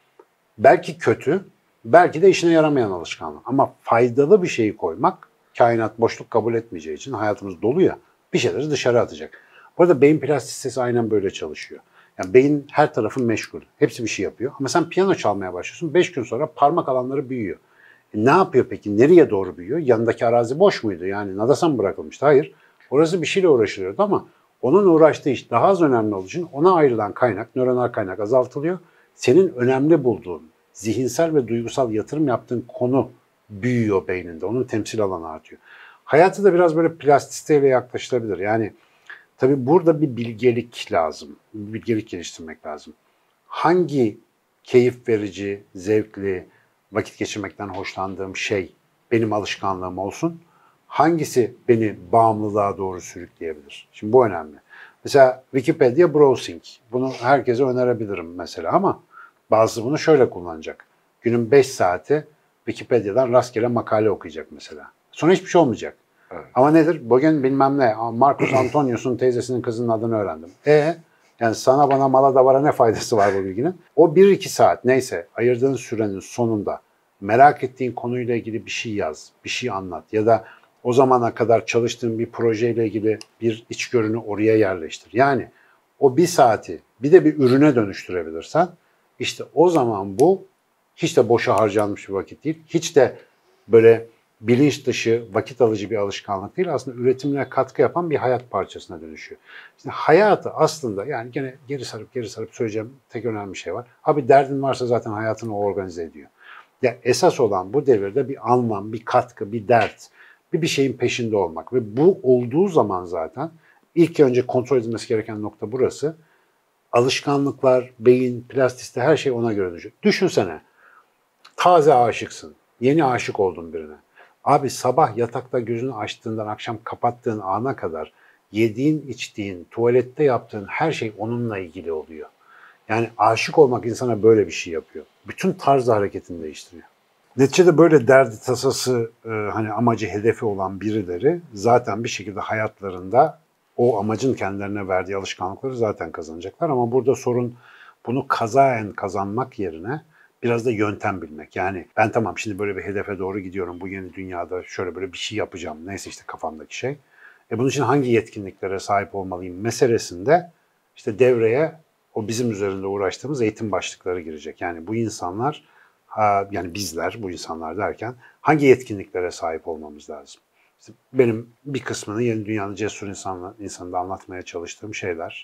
belki kötü, belki de işine yaramayan alışkanlık. Ama faydalı bir şeyi koymak, kainat boşluk kabul etmeyeceği için hayatımız dolu ya, bir şeyleri dışarı atacak. Bu arada beyin plastisitesi aynen böyle çalışıyor. Yani beyin her tarafın meşgul. Hepsi bir şey yapıyor. Ama sen piyano çalmaya başlıyorsun. 5 gün sonra parmak alanları büyüyor. Ne yapıyor peki? Nereye doğru büyüyor? Yanındaki arazi boş muydu? Yani nadasa mı bırakılmıştı? Hayır. Orası bir şeyle uğraşılıyordu ama onun uğraştığı iş daha az önemli olduğu için ona ayrılan kaynak, nöronal kaynak azaltılıyor. Senin önemli bulduğun, zihinsel ve duygusal yatırım yaptığın konu büyüyor beyninde. Onun temsil alanı artıyor. Hayatı da biraz böyle plastisiteyle yaklaşılabilir. Yani tabii burada bir bilgelik lazım. Bir bilgelik geliştirmek lazım. Hangi keyif verici, zevkli, vakit geçirmekten hoşlandığım şey benim alışkanlığım olsun? Hangisi beni bağımlılığa doğru sürükleyebilir? Şimdi bu önemli. Mesela Wikipedia browsing. Bunu herkese önerebilirim mesela ama bazısı bunu şöyle kullanacak. Günün 5 saati Wikipedia'dan rastgele makale okuyacak mesela. Sonra hiçbir şey olmayacak. Evet. Ama nedir? Bugün bilmem ne, Marcus Antonius'un teyzesinin kızının adını öğrendim. Yani sana bana mala davara ne faydası var bu bilginin? O 1-2 saat neyse ayırdığın sürenin sonunda merak ettiğin konuyla ilgili bir şey yaz, bir şey anlat ya da o zamana kadar çalıştığın bir projeyle ilgili bir içgörünü oraya yerleştir. Yani o 1 saati bir de bir ürüne dönüştürebilirsen işte o zaman bu hiç de boşa harcanmış bir vakit değil. Hiç de böyle bilinç dışı, vakit alıcı bir alışkanlık değil. Aslında üretimine katkı yapan bir hayat parçasına dönüşüyor. Şimdi hayatı aslında yani gene geri sarıp söyleyeceğim tek önemli şey var. Abi derdin varsa zaten hayatını o organize ediyor. Ya esas olan bu devirde bir anlam, bir katkı, bir dert, bir şeyin peşinde olmak ve bu olduğu zaman zaten ilk önce kontrol edilmesi gereken nokta burası. Alışkanlıklar, beyin, plastisite her şey ona göre düşüyor. Düşünsene, taze aşıksın, yeni aşık oldun birine. Abi sabah yatakta gözünü açtığından akşam kapattığın ana kadar yediğin, içtiğin, tuvalette yaptığın her şey onunla ilgili oluyor. Yani aşık olmak insana böyle bir şey yapıyor. Bütün tarz hareketini değiştiriyor. Neticede böyle derdi tasası hani amacı hedefi olan birileri zaten bir şekilde hayatlarında o amacın kendilerine verdiği alışkanlıkları zaten kazanacaklar. Ama burada sorun bunu kazaen kazanmak yerine biraz da yöntem bilmek. Yani ben tamam şimdi böyle bir hedefe doğru gidiyorum. Bu yeni dünyada şöyle böyle bir şey yapacağım. Neyse işte kafamdaki şey. Bunun için hangi yetkinliklere sahip olmalıyım meselesinde işte devreye o bizim üzerinde uğraştığımız eğitim başlıkları girecek. Yani bu insanlar yani bizler bu insanlar derken hangi yetkinliklere sahip olmamız lazım? İşte benim bir kısmını yeni dünyanın cesur insanında anlatmaya çalıştığım şeyler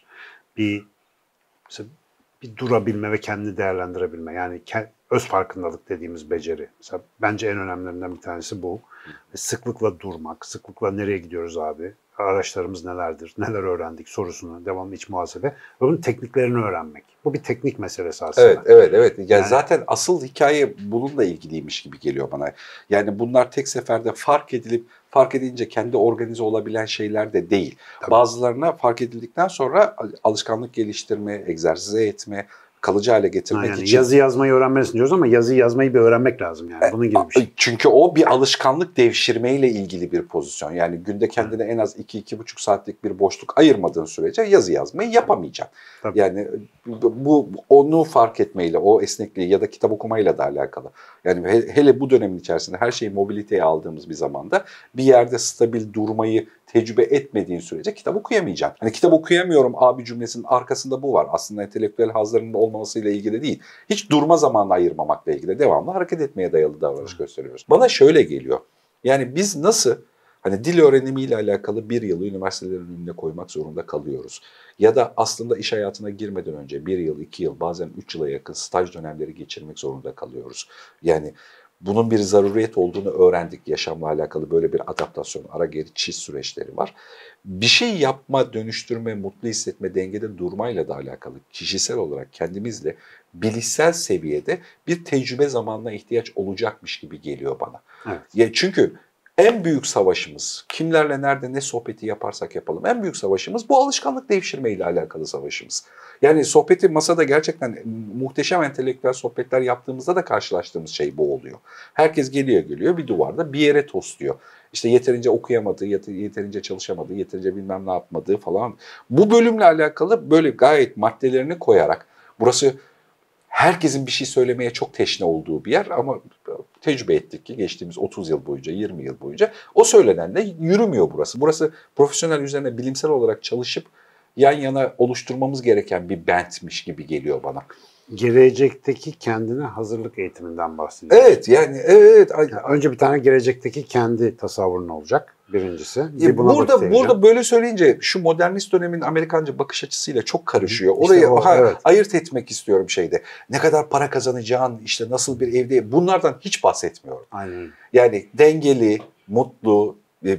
mesela bir durabilme ve kendini değerlendirebilme. Yani öz farkındalık dediğimiz beceri. Mesela bence en önemlilerinden bir tanesi bu. Sıklıkla durmak, sıklıkla nereye gidiyoruz abi? Araçlarımız nelerdir? Neler öğrendik sorusunu, devamlı iç muhasebe ve bunun tekniklerini öğrenmek. Bu bir teknik meselesi aslında. Evet. Yani zaten asıl hikaye bununla ilgiliymiş gibi geliyor bana. Yani bunlar tek seferde fark edilince kendi organize olabilen şeyler de değil. Tabii. Bazılarına fark edildikten sonra alışkanlık geliştirme, egzersize etme, kalıcı hale getirmek yani için. Yazı yazmayı öğrenmelisin diyoruz ama yazı yazmayı bir öğrenmek lazım yani. Bunun gibi bir şey. Çünkü o bir alışkanlık devşirmeyle ilgili bir pozisyon. Yani günde kendine en az 2-2,5 saatlik bir boşluk ayırmadığın sürece yazı yazmayı yapamayacaksın. Tabii. Yani bu onu fark etmeyle, o esnekliği ya da kitap okumayla da alakalı. Yani hele bu dönemin içerisinde her şeyi mobiliteye aldığımız bir zamanda bir yerde stabil durmayı tecrübe etmediğin sürece kitap okuyamayacaksın. Hani kitap okuyamıyorum abi cümlesinin arkasında bu var. Aslında entelektüel hazlarının olmamasıyla ilgili değil. Hiç durma zamanını ayırmamakla ilgili devamlı hareket etmeye dayalı davranış gösteriyoruz. Bana şöyle geliyor. Yani biz nasıl hani dil öğrenimiyle alakalı bir yılı üniversitelerin önüne koymak zorunda kalıyoruz. Ya da aslında iş hayatına girmeden önce 1 yıl, 2 yıl bazen 3 yıla yakın staj dönemleri geçirmek zorunda kalıyoruz. Yani bunun bir zaruriyet olduğunu öğrendik. Yaşamla alakalı böyle bir adaptasyon, ara geçiş süreçleri var. Bir şey yapma, dönüştürme, mutlu hissetme, dengede durmayla da alakalı kişisel olarak kendimizle bilişsel seviyede bir tecrübe zamanına ihtiyaç olacakmış gibi geliyor bana. Evet. Ya çünkü en büyük savaşımız, kimlerle nerede ne sohbeti yaparsak yapalım, en büyük savaşımız bu alışkanlık devşirmeyle alakalı savaşımız. Yani sohbeti masada gerçekten muhteşem entelektüel sohbetler yaptığımızda da karşılaştığımız şey bu oluyor. Herkes geliyor bir duvarda bir yere tosluyor. İşte yeterince okuyamadığı, yeterince çalışamadığı, yeterince bilmem ne yapmadığı falan. Bu bölümle alakalı böyle gayet maddelerini koyarak burası herkesin bir şey söylemeye çok teşne olduğu bir yer ama tecrübe ettik ki geçtiğimiz 30 yıl boyunca, 20 yıl boyunca o söylenenle yürümüyor burası. Burası profesyonel üzerine bilimsel olarak çalışıp yan yana oluşturmamız gereken bir bentmiş gibi geliyor bana. Gelecekteki kendine hazırlık eğitiminden bahsediyoruz. Evet yani evet. Yani önce bir tane gelecekteki kendi tasavvurun olacak birincisi. Burada böyle söyleyince şu modernist dönemin Amerikanca bakış açısıyla çok karışıyor. İşte Orayı evet. ayırt etmek istiyorum şeyde. Ne kadar para kazanacağın, işte nasıl bir evde bunlardan hiç bahsetmiyorum. Aynen. Yani dengeli, mutlu,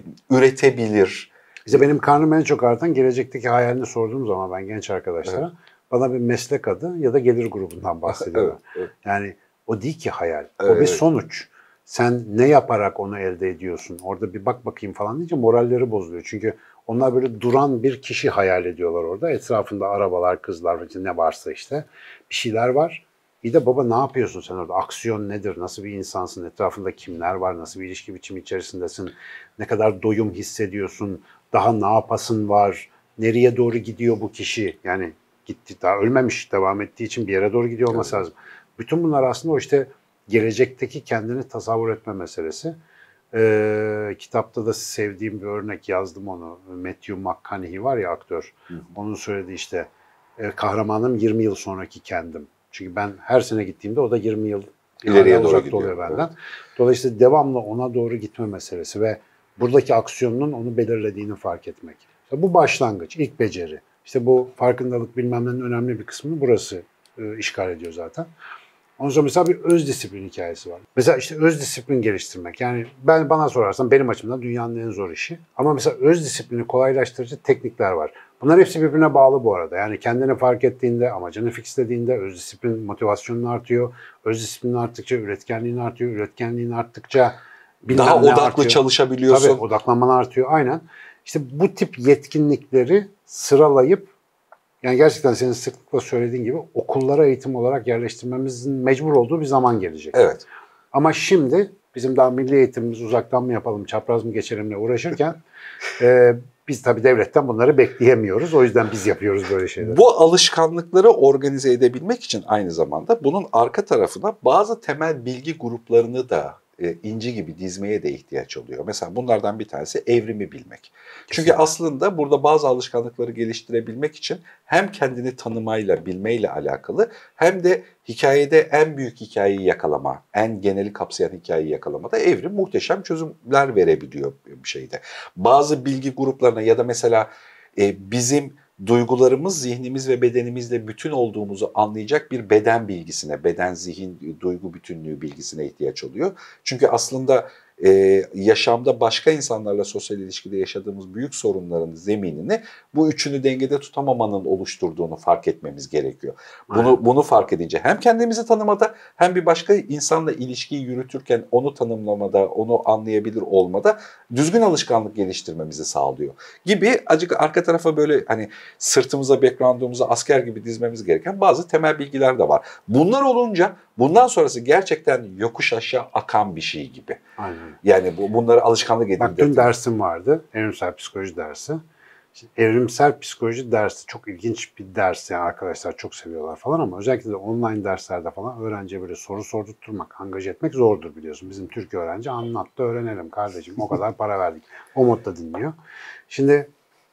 üretebilir. İşte benim karnım en çok artan gelecekteki hayalini sorduğum zaman ben genç arkadaşlara bana bir meslek adı ya da gelir grubundan bahsediyorlar. Evet. Yani o değil ki hayal. Evet. O bir sonuç. Sen ne yaparak onu elde ediyorsun? Orada bir bak bakayım falan deyince moralleri bozuluyor. Çünkü onlar böyle duran bir kişi hayal ediyorlar orada. Etrafında arabalar, kızlar, ne varsa işte bir şeyler var. Bir de baba ne yapıyorsun sen orada? Aksiyon nedir? Nasıl bir insansın? Etrafında kimler var? Nasıl bir ilişki biçimi içerisindesin? Ne kadar doyum hissediyorsun? Daha ne yapasın var? Nereye doğru gidiyor bu kişi? Yani gitti, daha ölmemiş, devam ettiği için bir yere doğru gidiyor olması lazım. Bütün bunlar aslında o işte gelecekteki kendini tasavvur etme meselesi. Kitapta da sevdiğim bir örnek, yazdım onu. Matthew McConaughey var ya, aktör. Onun söylediği işte kahramanım 20 yıl sonraki kendim. Çünkü ben her sene gittiğimde o da 20 yıl ileriye doğru uzakta gidiyor oluyor benden. Evet. Dolayısıyla devamlı ona doğru gitme meselesi ve buradaki aksiyonun onu belirlediğini fark etmek. İşte bu başlangıç, ilk beceri. İşte bu farkındalık bilmem nenin önemli bir kısmını burası işgal ediyor zaten. Ondan sonra mesela bir öz disiplin hikayesi var. Mesela işte öz disiplin geliştirmek. Yani bana sorarsan benim açımdan dünyanın en zor işi. Ama mesela öz disiplini kolaylaştırıcı teknikler var. Bunlar hepsi birbirine bağlı bu arada. Yani kendini fark ettiğinde, amacını fixlediğinde öz disiplin motivasyonun artıyor. Öz disiplin arttıkça üretkenliğin artıyor. Üretkenliğin arttıkça daha odaklı artıyor. çalışabiliyorsun. Tabii odaklanman artıyor. Aynen. İşte bu tip yetkinlikleri sıralayıp, yani gerçekten senin sıklıkla söylediğin gibi okullara eğitim olarak yerleştirmemizin mecbur olduğu bir zaman gelecek. Evet. Ama şimdi bizim daha milli eğitimimiz uzaktan mı yapalım, çapraz mı geçelimle uğraşırken biz tabii devletten bunları bekleyemiyoruz. O yüzden biz yapıyoruz böyle şeyleri. Bu alışkanlıkları organize edebilmek için aynı zamanda bunun arka tarafına bazı temel bilgi gruplarını da inci gibi dizmeye de ihtiyaç oluyor. Mesela bunlardan bir tanesi evrimi bilmek. Kesinlikle. Çünkü aslında burada bazı alışkanlıkları geliştirebilmek için hem kendini tanımayla, bilmeyle alakalı hem de hikayede en büyük hikayeyi yakalama, en geneli kapsayan hikayeyi yakalamada evrim muhteşem çözümler verebiliyor bir şeyde. Bazı bilgi gruplarına ya da mesela bizim duygularımız, zihnimiz ve bedenimizle bütün olduğumuzu anlayacak bir beden bilgisine, beden, zihin, duygu bütünlüğü bilgisine ihtiyaç oluyor. Çünkü aslında yaşamda başka insanlarla sosyal ilişkide yaşadığımız büyük sorunların zeminini bu üçünü dengede tutamamanın oluşturduğunu fark etmemiz gerekiyor. Bunu fark edince hem kendimizi tanımada hem bir başka insanla ilişkiyi yürütürken onu tanımlamada, onu anlayabilir olmada düzgün alışkanlık geliştirmemizi sağlıyor. Gibi acık arka tarafa böyle hani sırtımıza, background'umuza asker gibi dizmemiz gereken bazı temel bilgiler de var. Bunlar olunca bundan sonrası gerçekten yokuş aşağı akan bir şey gibi. Aynen. Yani bunları alışkanlık edin. Bak dün dersim vardı, evrimsel psikoloji dersi. Şimdi evrimsel psikoloji dersi çok ilginç bir ders, yani arkadaşlar çok seviyorlar falan, ama özellikle de online derslerde falan öğrenciye böyle soru sordurtturmak, angaje etmek zordur biliyorsun. Bizim Türk öğrenci anlat da öğrenelim kardeşim, o kadar para verdik. O modda dinliyor. Şimdi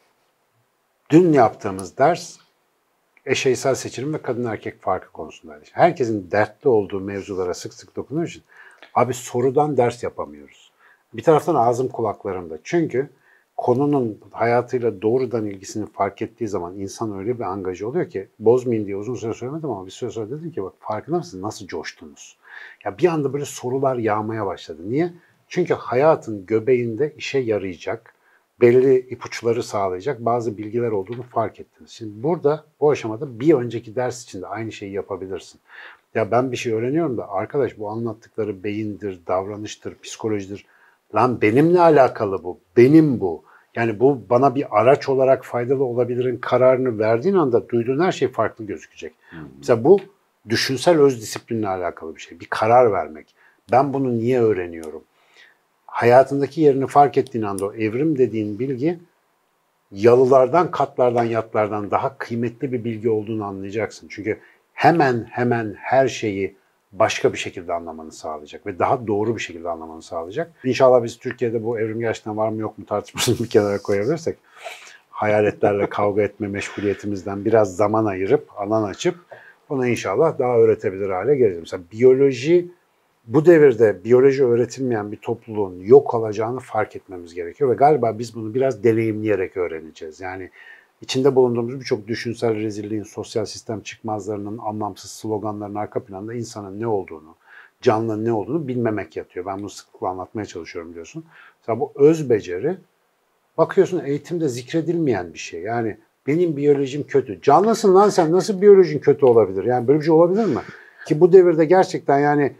dün yaptığımız ders eşeysel seçilim ve kadın erkek farkı konusundaydı. Herkesin dertli olduğu mevzulara sık sık dokunuyor için abi sorudan ders yapamıyoruz. Bir taraftan ağzım kulaklarımda. Çünkü konunun hayatıyla doğrudan ilgisini fark ettiği zaman insan öyle bir angaje oluyor ki, bozmayın diye uzun süre söylemedim ama bir süre sonra dedim ki bak farkında mısın nasıl coştunuz? Ya bir anda böyle sorular yağmaya başladı. Niye? Çünkü hayatın göbeğinde işe yarayacak, belli ipuçları sağlayacak bazı bilgiler olduğunu fark ettiniz. Şimdi burada bu aşamada bir önceki ders için de aynı şeyi yapabilirsin. Ya ben bir şey öğreniyorum da arkadaş bu anlattıkları beyindir, davranıştır, psikolojidir. Lan benimle alakalı bu, benim bu. Yani bu bana bir araç olarak faydalı olabilirin kararını verdiğin anda duyduğun her şey farklı gözükecek. Mesela bu düşünsel öz disiplinle alakalı bir şey. Bir karar vermek. Ben bunu niye öğreniyorum? Hayatındaki yerini fark ettiğin anda o evrim dediğin bilgi yalılardan, katlardan, yatlardan daha kıymetli bir bilgi olduğunu anlayacaksın. Çünkü hemen her şeyi başka bir şekilde anlamanı sağlayacak ve daha doğru bir şekilde anlamanı sağlayacak. İnşallah biz Türkiye'de bu evrim gerçekten var mı yok mu tartışmasını bir kenara koyabilirsek, hayaletlerle kavga etme meşguliyetimizden biraz zaman ayırıp, alan açıp bunu inşallah daha öğretebilir hale geliriz. Mesela biyoloji, bu devirde biyoloji öğretilmeyen bir topluluğun yok olacağını fark etmemiz gerekiyor ve galiba biz bunu biraz deneyimleyerek öğreneceğiz. Yani içinde bulunduğumuz birçok düşünsel rezilliğin, sosyal sistem çıkmazlarının, anlamsız sloganların arka planında insanın ne olduğunu, canlının ne olduğunu bilmemek yatıyor. Ben bunu sıklıkla anlatmaya çalışıyorum biliyorsun. Mesela bu öz beceri, bakıyorsun eğitimde zikredilmeyen bir şey. Yani benim biyolojim kötü. Canlısın lan sen, nasıl biyolojin kötü olabilir? Yani böyle bir şey olabilir mi? Ki bu devirde gerçekten yani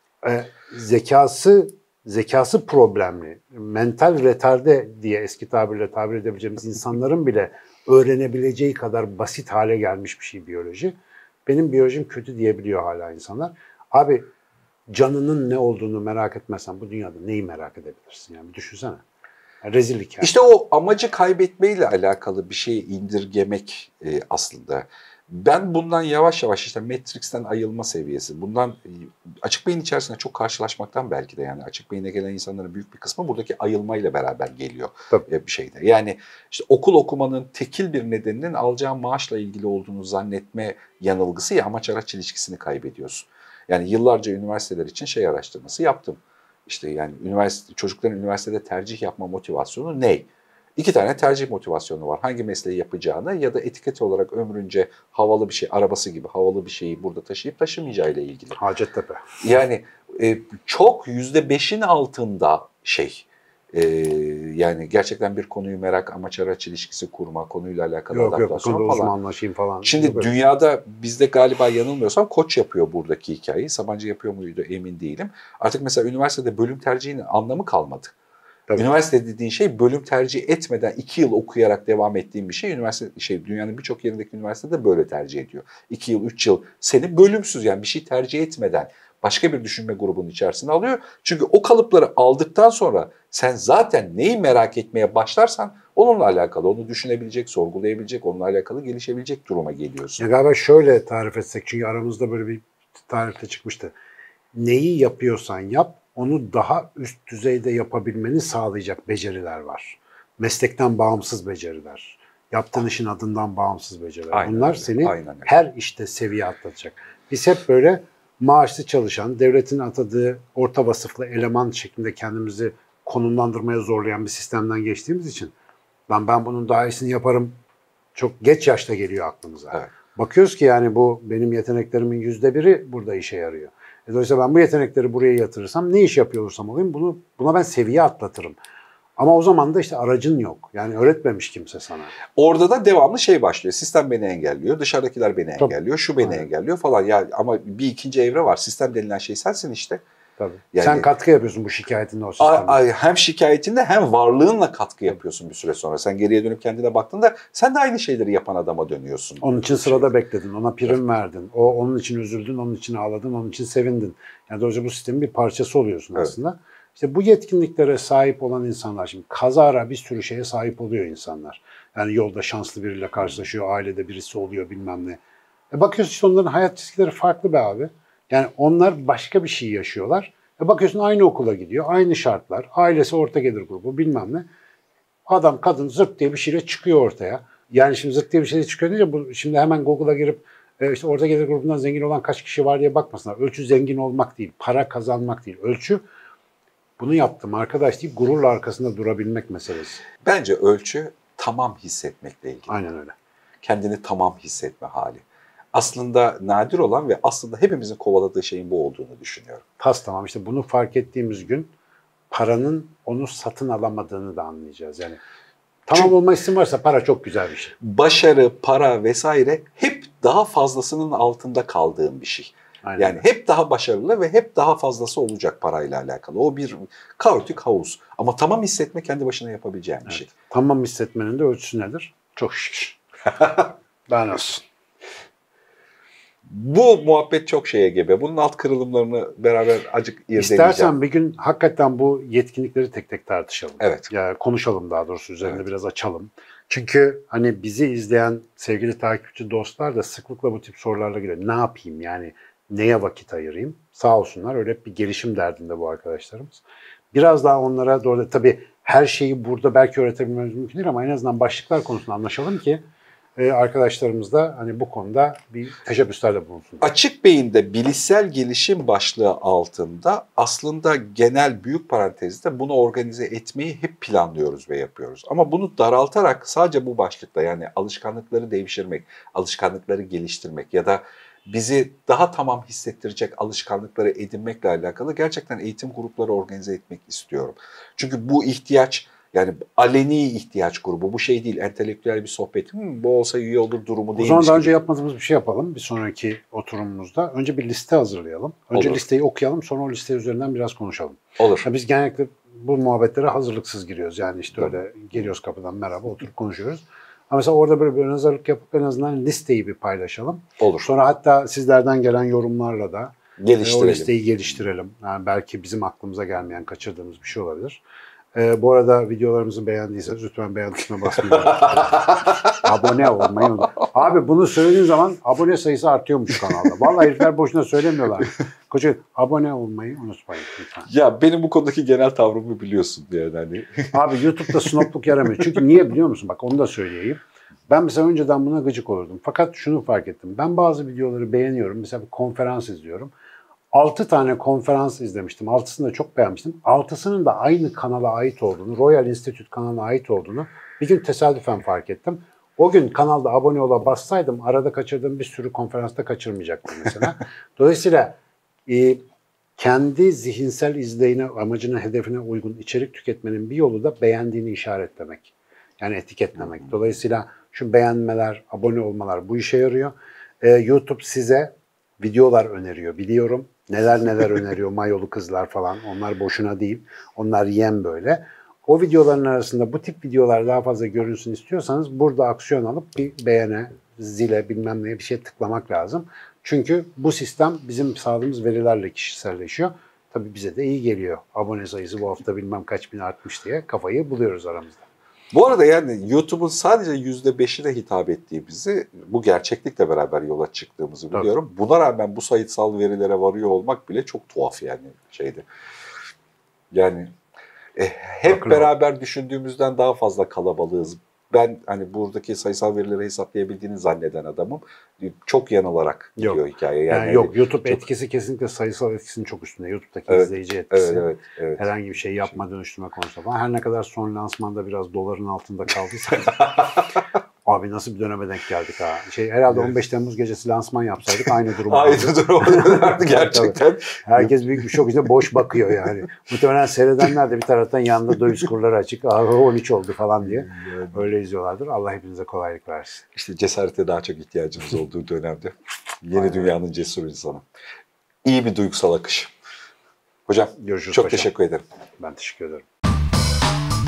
zekası problemli, mental retarde diye eski tabirle tabir edebileceğimiz insanların bile öğrenebileceği kadar basit hale gelmiş bir şey biyoloji. Benim biyolojim kötü diyebiliyor hala insanlar. Abi canının ne olduğunu merak etmezsen bu dünyada neyi merak edebilirsin? Yani bir düşünsene. Yani rezillik yani. İşte o amacı kaybetmeyle alakalı bir şeyi indirgemek aslında. Ben bundan yavaş yavaş işte Matrix'ten ayılma seviyesi, bundan açık beyin içerisinde çok karşılaşmaktan belki de yani açık beyine gelen insanların büyük bir kısmı buradaki ayılmayla beraber geliyor bir şeyde. Yani işte okul okumanın tekil bir nedeninin alacağın maaşla ilgili olduğunu zannetme yanılgısı ya amaç araç ilişkisini kaybediyorsun. Yani yıllarca üniversiteler için şey araştırması yaptım. İşte yani çocukların üniversitede tercih yapma motivasyonu ne? 2 tane tercih motivasyonu var. Hangi mesleği yapacağını ya da etiket olarak ömrünce havalı bir şey, arabası gibi havalı bir şeyi burada taşıyıp taşımayacağı ile ilgili. Hacettepe. Yani çok %5'in altında yani gerçekten bir konuyu merak, amaç araç ilişkisi kurma, konuyla alakalı adaptasyon falan. Uzmanlaşayım falan. Şimdi dünyada bizde galiba yanılmıyorsam Koç yapıyor buradaki hikayeyi. Sabancı yapıyor muydu emin değilim. Artık mesela üniversitede bölüm tercihinin anlamı kalmadı. Tabii. Üniversite dediğin şey bölüm tercih etmeden 2 yıl okuyarak devam ettiğin bir şey. Üniversite dünyanın birçok yerindeki üniversitede böyle tercih ediyor. 2 yıl, 3 yıl seni bölümsüz yani bir şey tercih etmeden başka bir düşünme grubunun içerisine alıyor. Çünkü o kalıpları aldıktan sonra sen zaten neyi merak etmeye başlarsan onunla alakalı, onu düşünebilecek, sorgulayabilecek, onunla alakalı gelişebilecek duruma geliyorsun. Ya galiba şöyle tarif etsek çünkü aramızda böyle bir tarifte çıkmıştı. Neyi yapıyorsan yap, onu daha üst düzeyde yapabilmeni sağlayacak beceriler var. Meslekten bağımsız beceriler. Yaptığın işin adından bağımsız beceriler. Aynen bunlar öyle, seni aynen her işte seviye atlatacak. Biz hep böyle maaşlı çalışan, devletin atadığı orta vasıflı eleman şeklinde kendimizi konumlandırmaya zorlayan bir sistemden geçtiğimiz için ben bunun daha iyisini yaparım çok geç yaşta geliyor aklımıza. Evet. Bakıyoruz ki yani bu benim yeteneklerimin %1'i burada işe yarıyor. Dolayısıyla ben bu yetenekleri buraya yatırırsam ne iş yapıyor olursam olayım buna ben seviye atlatırım. Ama o zaman da işte aracın yok. Yani öğretmemiş kimse sana. Orada da devamlı şey başlıyor. Sistem beni engelliyor, dışarıdakiler beni engelliyor, şu beni engelliyor falan. Ya ama bir ikinci evre var. Sistem denilen şey sensin işte. Tabii. Yani, sen katkı yapıyorsun bu şikayetinde o sisteme. Hem şikayetinde hem varlığınla katkı yapıyorsun bir süre sonra. Sen geriye dönüp kendine baktığında sen de aynı şeyleri yapan adama dönüyorsun. Onun için sırada bekledin, ona prim verdin. Onun için üzüldün, onun için ağladın, onun için sevindin. Yani dolayısıyla bu sistemin bir parçası oluyorsun aslında. İşte bu yetkinliklere sahip olan insanlar, şimdi kazara bir sürü şeye sahip oluyor insanlar. Yani yolda şanslı biriyle karşılaşıyor, ailede birisi oluyor bilmem ne. Bakıyorsun işte onların hayat çizgileri farklı be abi. Yani onlar başka bir şey yaşıyorlar. Bakıyorsun aynı okula gidiyor, aynı şartlar, ailesi orta gelir grubu bilmem ne. Adam, kadın zırt diye bir şeyle çıkıyor ortaya. Yani şimdi zırt diye bir şeyle çıkıyor deyince bu şimdi hemen Google'a girip işte orta gelir grubundan zengin olan kaç kişi var diye bakmasınlar. Ölçü zengin olmak değil, para kazanmak değil. Ölçü bunu yaptım arkadaş deyip gururla arkasında durabilmek meselesi. Bence ölçü tamam hissetmekle ilgili. Aynen öyle. Kendini tamam hissetme hali. Aslında nadir olan ve aslında hepimizin kovaladığı şeyin bu olduğunu düşünüyorum. Tamam işte bunu fark ettiğimiz gün paranın onu satın alamadığını da anlayacağız. Yani tamam olma isim varsa para çok güzel bir şey. Başarı, para vesaire hep daha fazlasının altında kaldığın bir şey. Aynen. Yani hep daha başarılı ve hep daha fazlası olacak parayla alakalı. O bir kaotik havuz. Ama tamam hissetme kendi başına yapabileceğin bir şey. Tamam hissetmenin de ölçüsü nedir? Çok şükür. Ben olsun. Bu muhabbet çok şeye gebe. Bunun alt kırılımlarını beraber acık irdeleyeceğim. İstersen bir gün hakikaten bu yetkinlikleri tek tek tartışalım. Evet. Yani konuşalım daha doğrusu üzerinde biraz açalım. Çünkü hani bizi izleyen sevgili takipçi dostlar da sıklıkla bu tip sorularla geliyor. Ne yapayım yani neye vakit ayırayım? Sağ olsunlar öyle bir gelişim derdinde bu arkadaşlarımız. Biraz daha onlara doğru tabii her şeyi burada belki öğretebilmemiz mümkün değil ama en azından başlıklar konusunda anlaşalım ki arkadaşlarımız da hani bu konuda bir teşebbüslerde bulunsun. Açık beyinde bilişsel gelişim başlığı altında aslında genel büyük parantezde bunu organize etmeyi hep planlıyoruz ve yapıyoruz. Ama bunu daraltarak sadece bu başlıkta yani alışkanlıkları devşirmek, alışkanlıkları geliştirmek ya da bizi daha tamam hissettirecek alışkanlıkları edinmekle alakalı gerçekten eğitim grupları organize etmek istiyorum. Çünkü bu ihtiyaç yani aleni ihtiyaç grubu bu şey değil entelektüel bir sohbet bu olsa iyi olur durumu değilmiş. O zaman daha önce yapmadığımız bir şey yapalım bir sonraki oturumumuzda. Önce bir liste hazırlayalım. Önce olur. Listeyi okuyalım sonra o liste üzerinden biraz konuşalım. Olur. Yani biz genellikle bu muhabbetlere hazırlıksız giriyoruz. Yani işte öyle geliyoruz kapıdan merhaba oturup konuşuyoruz. Ama mesela orada böyle bir ön hazırlık yapıp en azından listeyi bir paylaşalım. Olur. Sonra hatta sizlerden gelen yorumlarla da o listeyi geliştirelim. Yani belki bizim aklımıza gelmeyen, kaçırdığımız bir şey olabilir. Bu arada videolarımızı beğendiyseniz lütfen beğen tuşuna basmayı unutmayın. Abone olmayı unutmayın. Abi bunu söylediğin zaman abone sayısı artıyormuş kanalda. Vallahi herifler boşuna söylemiyorlar. Koca abone olmayı unutmayın lütfen. Ya benim bu konudaki genel tavrımı biliyorsun yani. Hani. Abi YouTube'da snopluk yaramıyor. Çünkü niye biliyor musun? Bak onu da söyleyeyim. Ben mesela önceden buna gıcık olurdum. Fakat şunu fark ettim. Ben bazı videoları beğeniyorum. Mesela bir konferans izliyorum. 6 tane konferans izlemiştim. 6'sını da çok beğenmiştim. 6'sının da aynı kanala ait olduğunu, Royal Institute kanalına ait olduğunu bir gün tesadüfen fark ettim. O gün kanalda abone ola bassaydım arada kaçırdığım bir sürü konferansta kaçırmayacaktım mesela. Dolayısıyla kendi zihinsel izleyine, amacına, hedefine uygun içerik tüketmenin bir yolu da beğendiğini işaretlemek. Yani etiketlemek. Dolayısıyla şu beğenmeler, abone olmalar bu işe yarıyor. YouTube size videolar öneriyor biliyorum. Neler öneriyor mayolu kızlar falan. Onlar boşuna değil. Onlar yem böyle. O videoların arasında bu tip videolar daha fazla görünsün istiyorsanız burada aksiyon alıp bir beğene, zile bilmem neye bir şey tıklamak lazım. Çünkü bu sistem bizim sağladığımız verilerle kişiselleşiyor. Tabii bize de iyi geliyor. Abone sayısı bu hafta bilmem kaç bin artmış diye kafayı buluyoruz aramızda. Bu arada yani YouTube'un sadece %5'ine hitap ettiğimizi, bu gerçeklikle beraber yola çıktığımızı biliyorum. Tabii. Buna rağmen bu sayısal verilere varıyor olmak bile çok tuhaf yani şeydi. Yani hep Bakın beraber düşündüğümüzden daha fazla kalabalığız. Ben hani buradaki sayısal verileri hesaplayabildiğini zanneden adamım. Çok yanılarak gidiyor hikaye. Yani yok YouTube etkisi kesinlikle sayısal etkisinin çok üstünde. YouTube'daki izleyici etkisi. Evet. Herhangi bir şey yapma dönüştürme konusunda falan. Her ne kadar son lansmanda biraz doların altında kaldıysa. Abi nasıl bir döneme denk geldik ha. Herhalde 15 Temmuz gecesi lansman yapsaydık aynı durum olurdu. Aynı durum olurdu gerçekten. Herkes büyük bir şok içinde boş bakıyor yani. Muhtemelen seyredenler de bir taraftan yanında döviz kurları açık. 13 oldu falan diye. Öyle izliyorlardır. Allah hepinize kolaylık versin. İşte cesarete daha çok ihtiyacımız olduğu dönemde. Yeni dünyanın cesur insanı. İyi bir duygusal akış. Hocam görüşürüz. Çok teşekkür ederim. Ben teşekkür ederim.